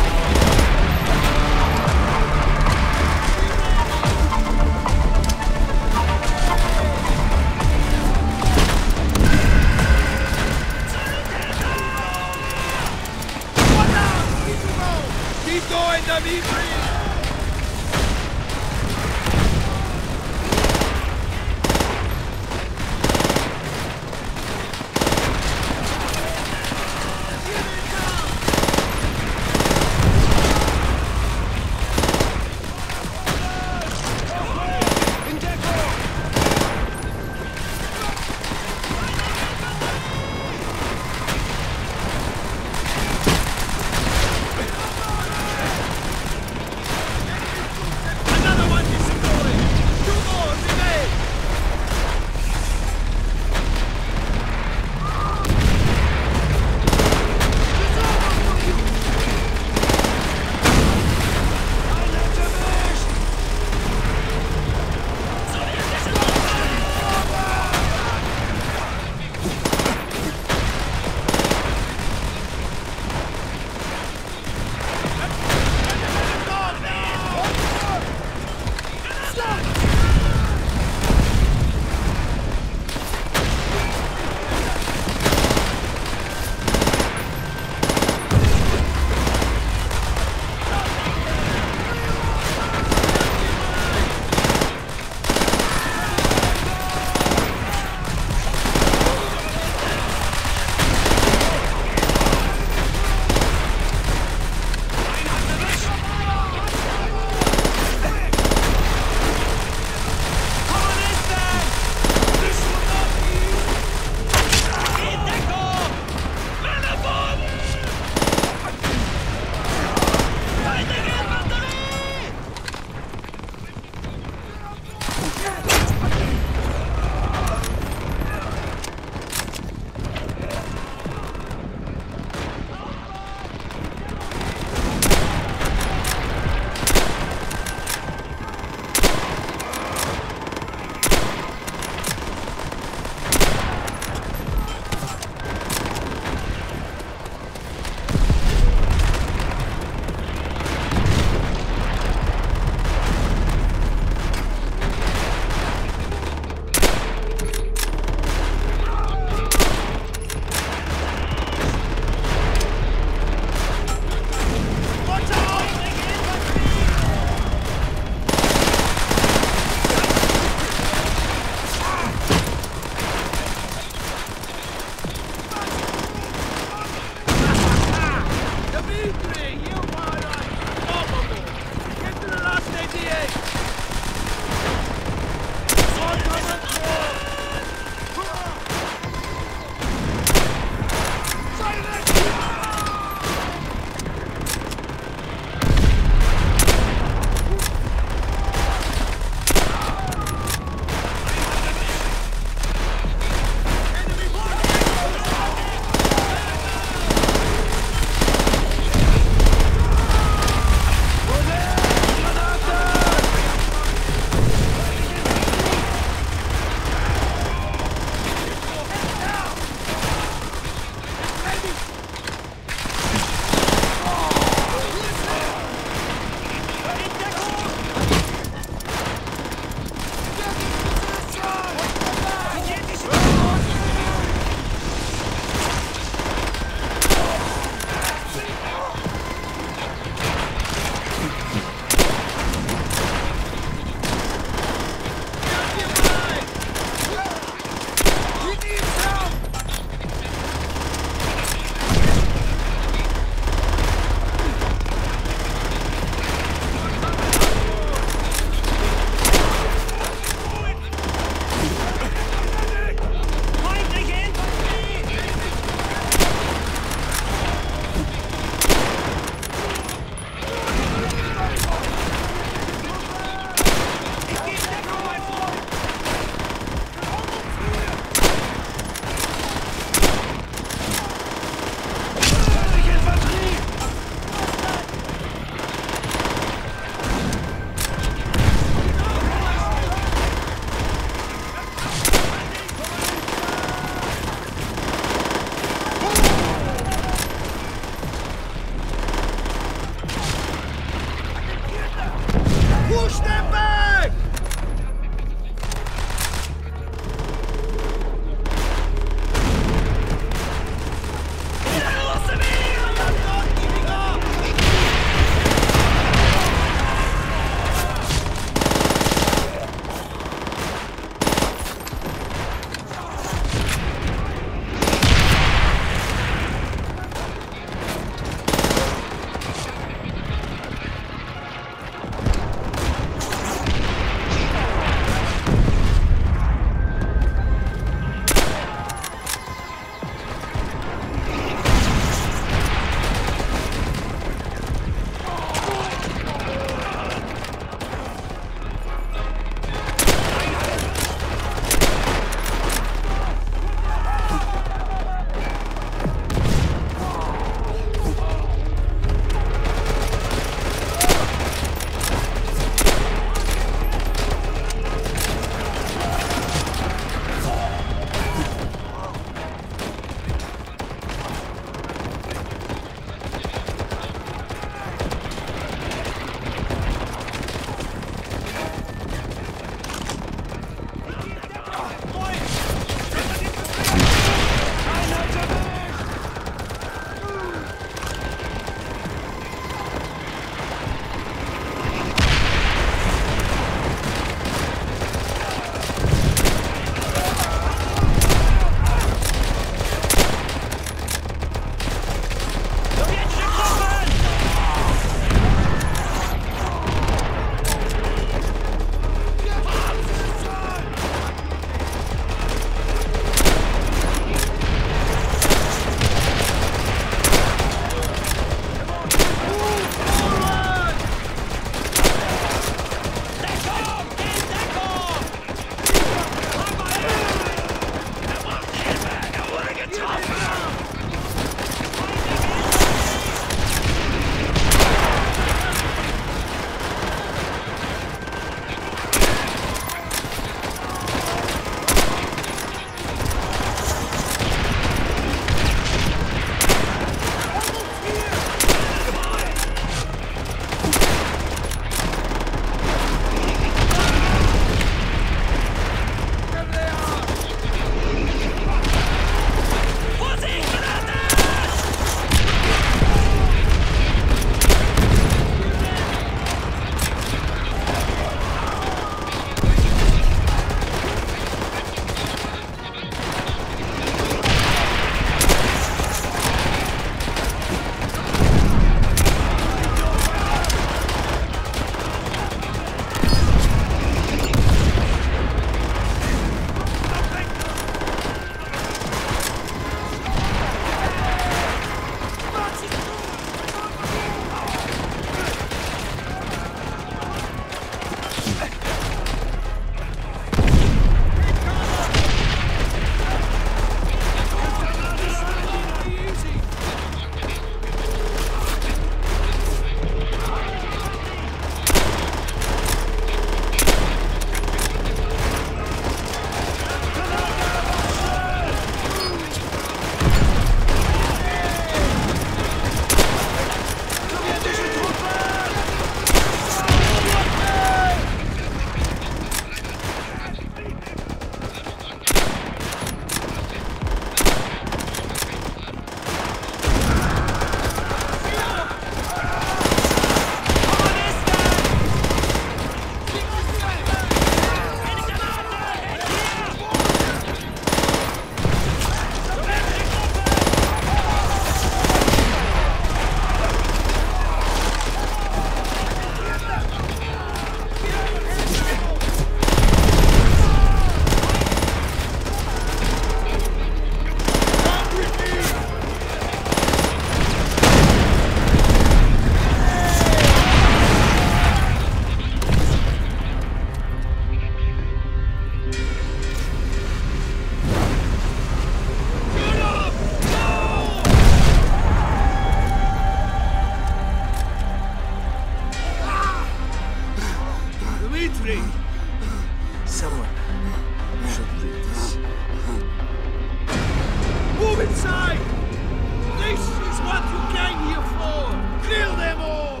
inside! This is what you came here for! Kill them all!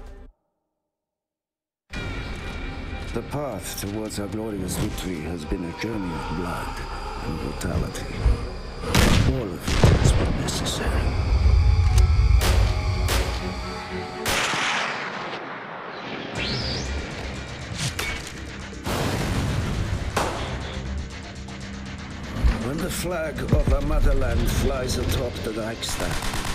The path towards our glorious victory has been a journey of blood and brutality. All of it has been necessary. When the flag of our motherland flies atop the Reichstag,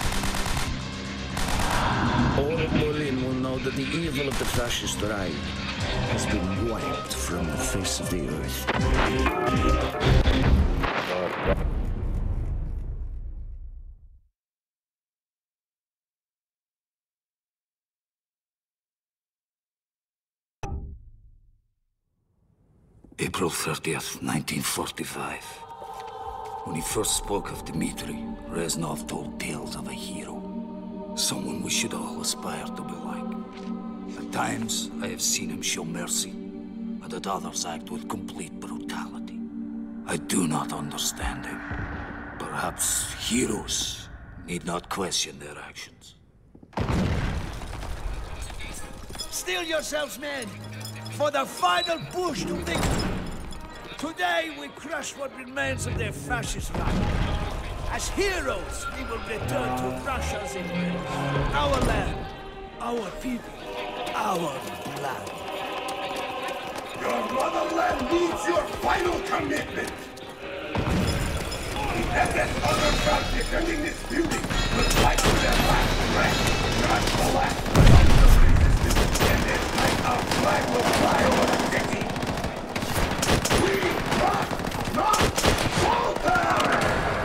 all of Berlin will know that the evil of the fascist Reich has been wiped from the face of the earth. April 30th, 1945. When he first spoke of Dmitri, Reznov told tales of a hero. Someone we should all aspire to be like. At times, I have seen him show mercy, and at others act with complete brutality. I do not understand him. Perhaps heroes need not question their actions. Steel yourselves, men, for the final push to victory. Today, we crush what remains of their fascist Reich. As heroes, we will return to Russia's embrace. Our land, our people, our blood. Your motherland needs your final commitment! The SS underground defending this building will fight to their last breath, not the last breath of the resistance. And this night our flag will fly over the city! We must not falter!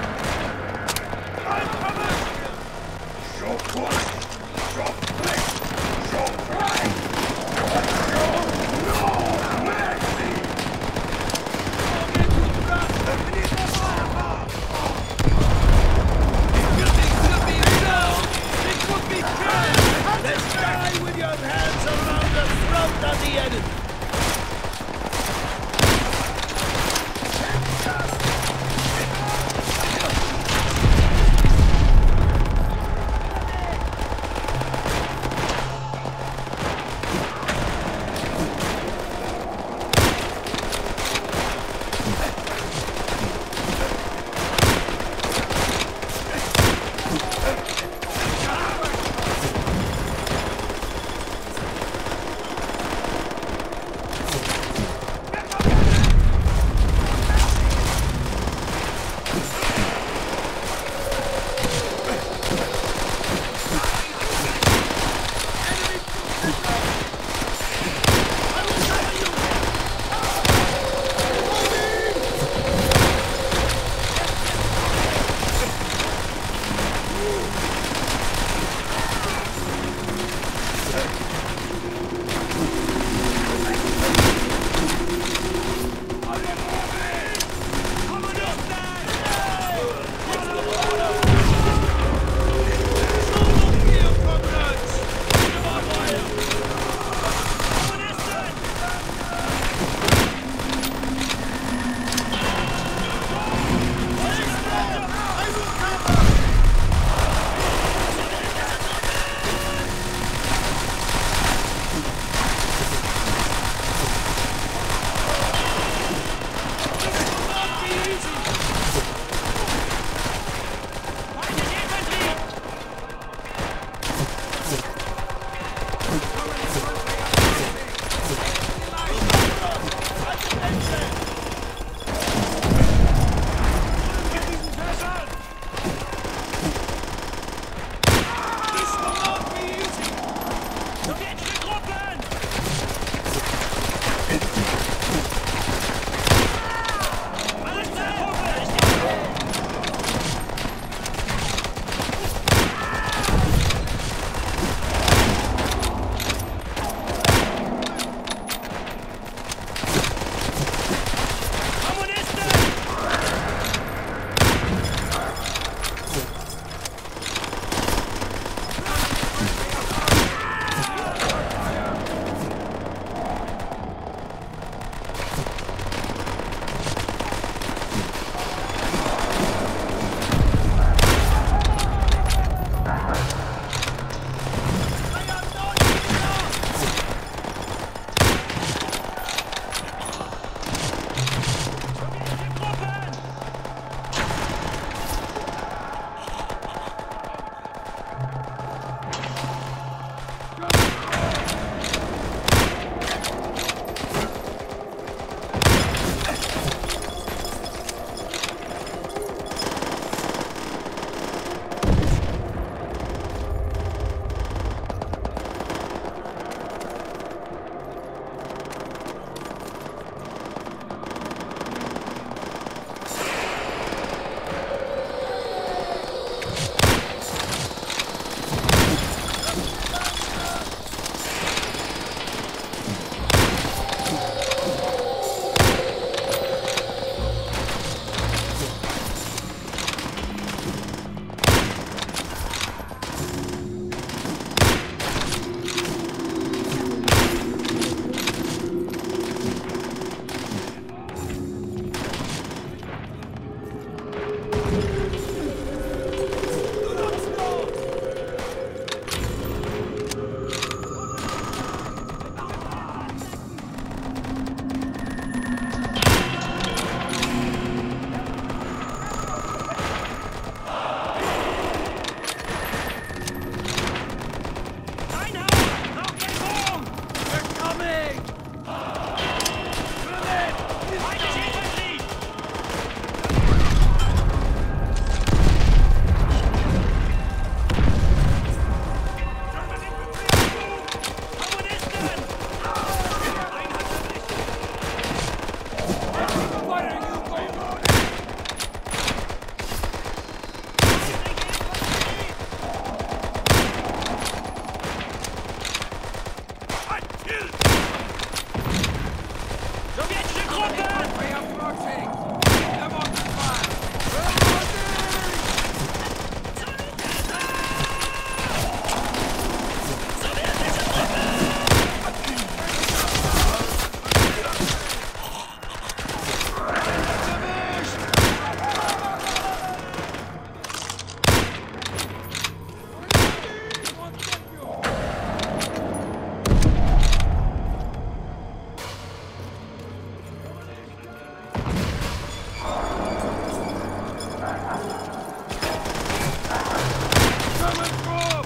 I'm coming! Show force, show flesh, show pride, but show no mercy! Let's die with your hands around the throat of the enemy! coming through!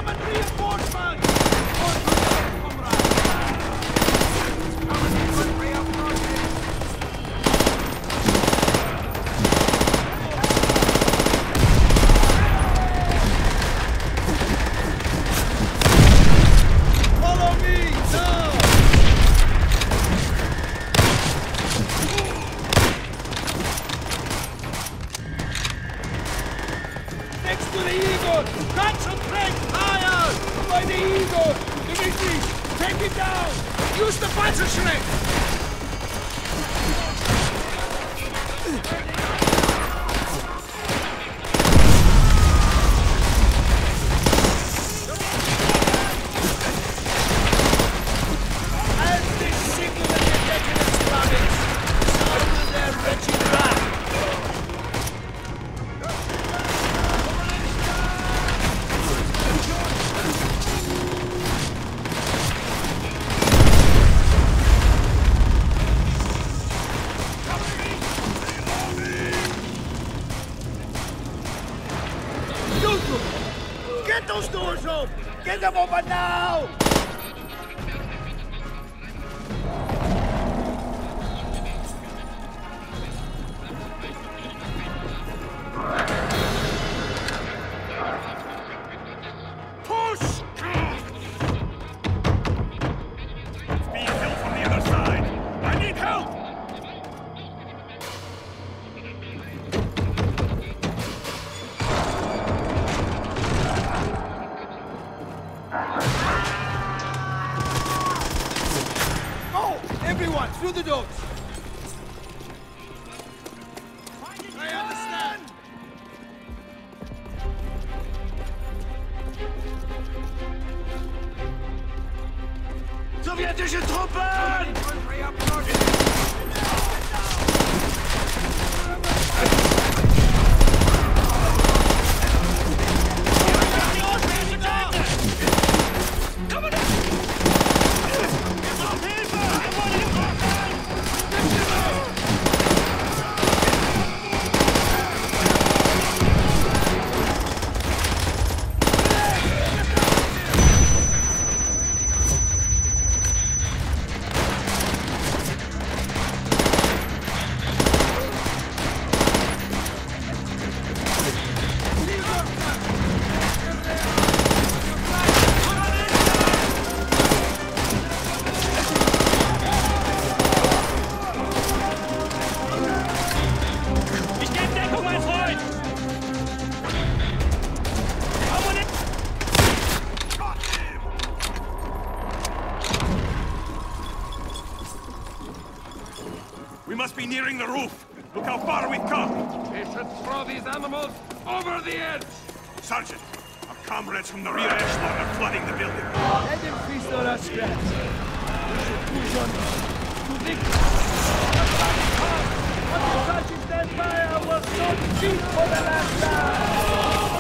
German reinforcements! Comrades! Coming in, reinforcements! Follow me, now! Next to the eagle! Concentrate higher! By the eagle! Dimitri, take it down! Use the Panzerschreck! And this signal that they're taking its province! Sound their wretched wrath! Get those doors open! Get them open now! Push! It's being held from the other side. I need help! Go! Everyone, through the doors! I understand! Sowjetische Truppen! We must be nearing the roof. Look how far we've come. We should throw these animals over the edge! Sergeant, our comrades from the rear echelon are flooding the building. Let them feast on our scraps. We should push on to victory. What the Sergeant's dead fire was so cheap for the last time!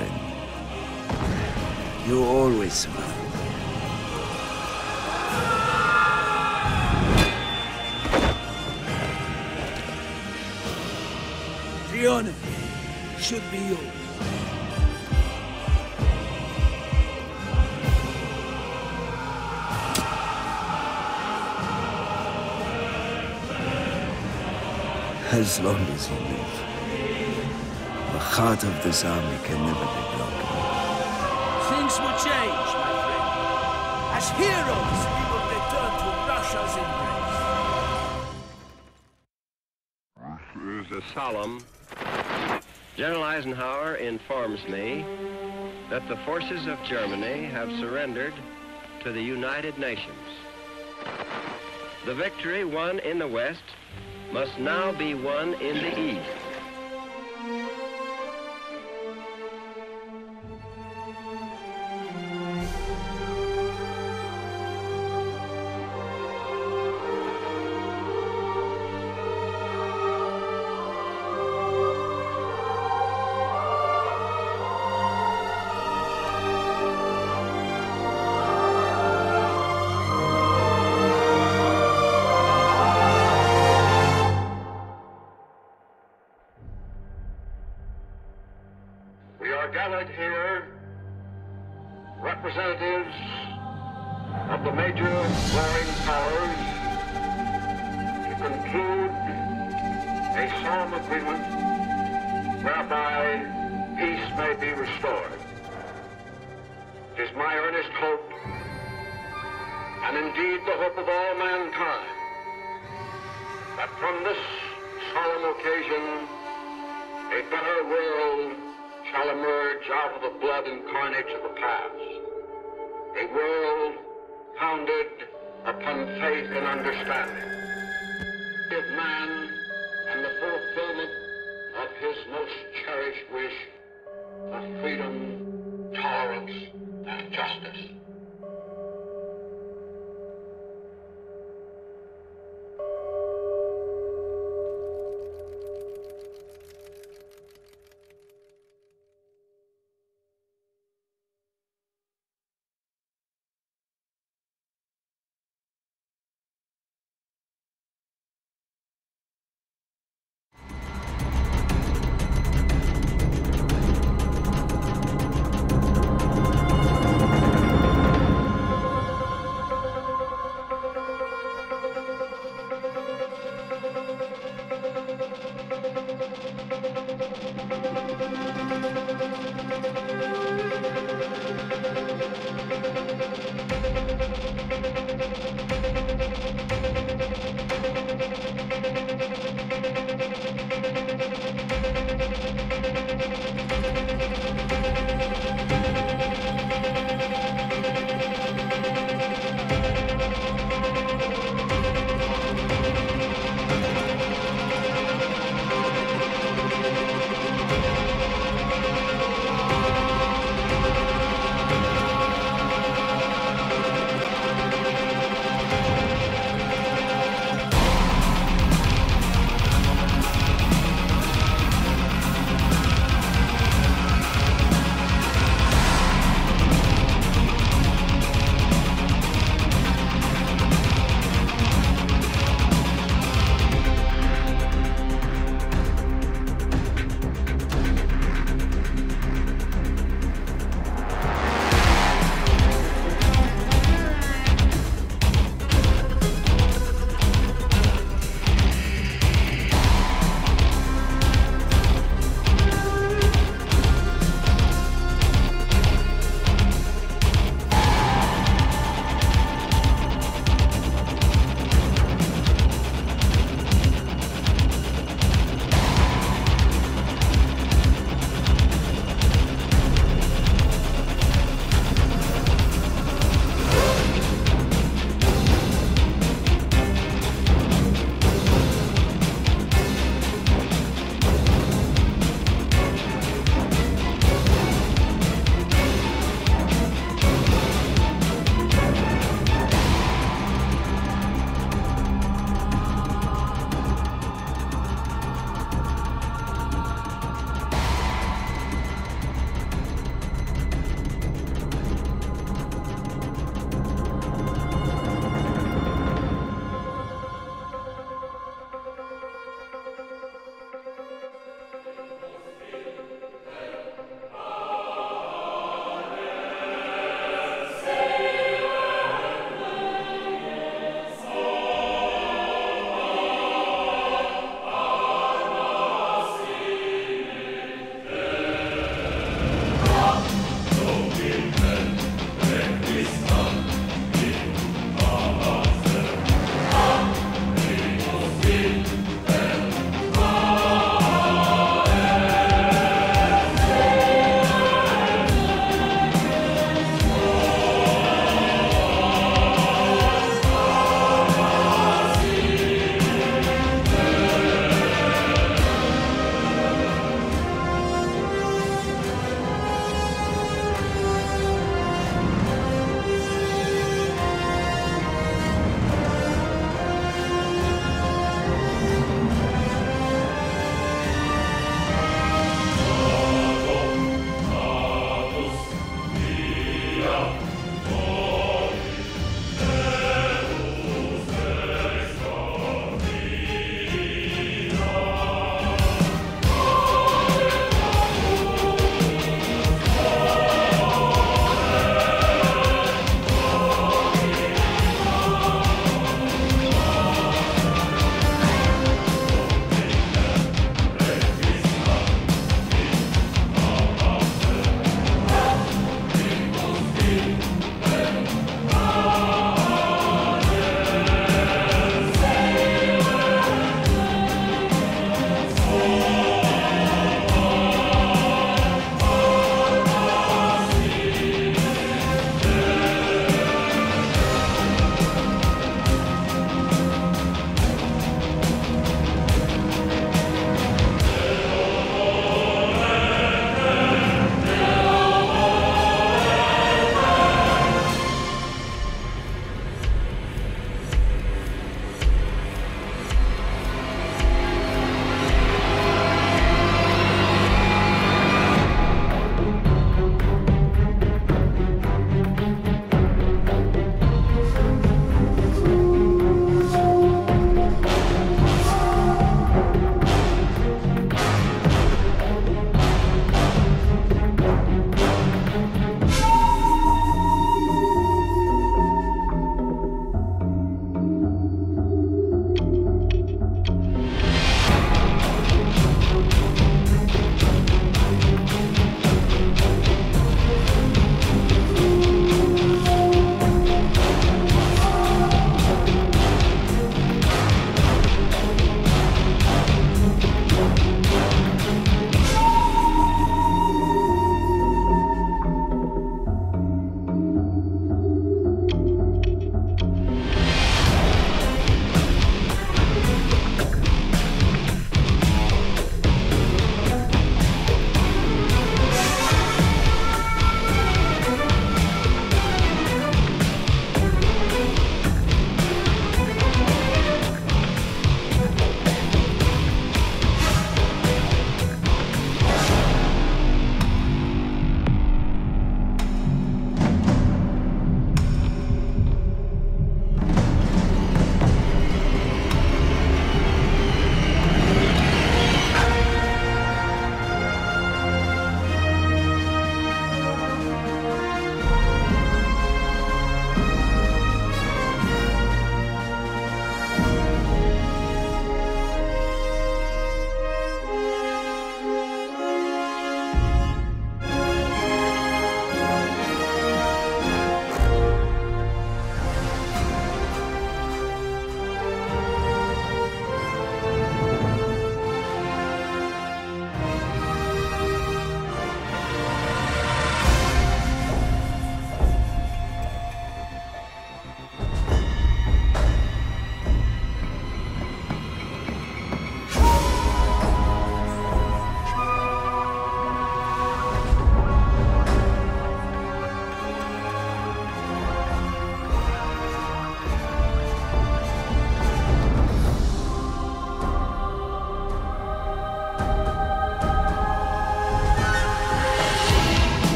friend. You always surround. The honor should be yours. As long as you live, the heart of this army can never be broken. Things will change, my friend. As heroes, we will return to Russia's embrace. This is a solemn. General Eisenhower informs me that the forces of Germany have surrendered to the United Nations. The victory won in the West must now be won in the East. Gathered here, representatives of the major warring powers, to conclude a solemn agreement whereby peace may be restored. It is my earnest hope, and indeed the hope of all mankind, that from this solemn occasion a better world shall emerge out of the blood and carnage of the past. A world founded upon faith and understanding. Of man and the fulfillment of his most cherished wish of freedom, tolerance, and justice.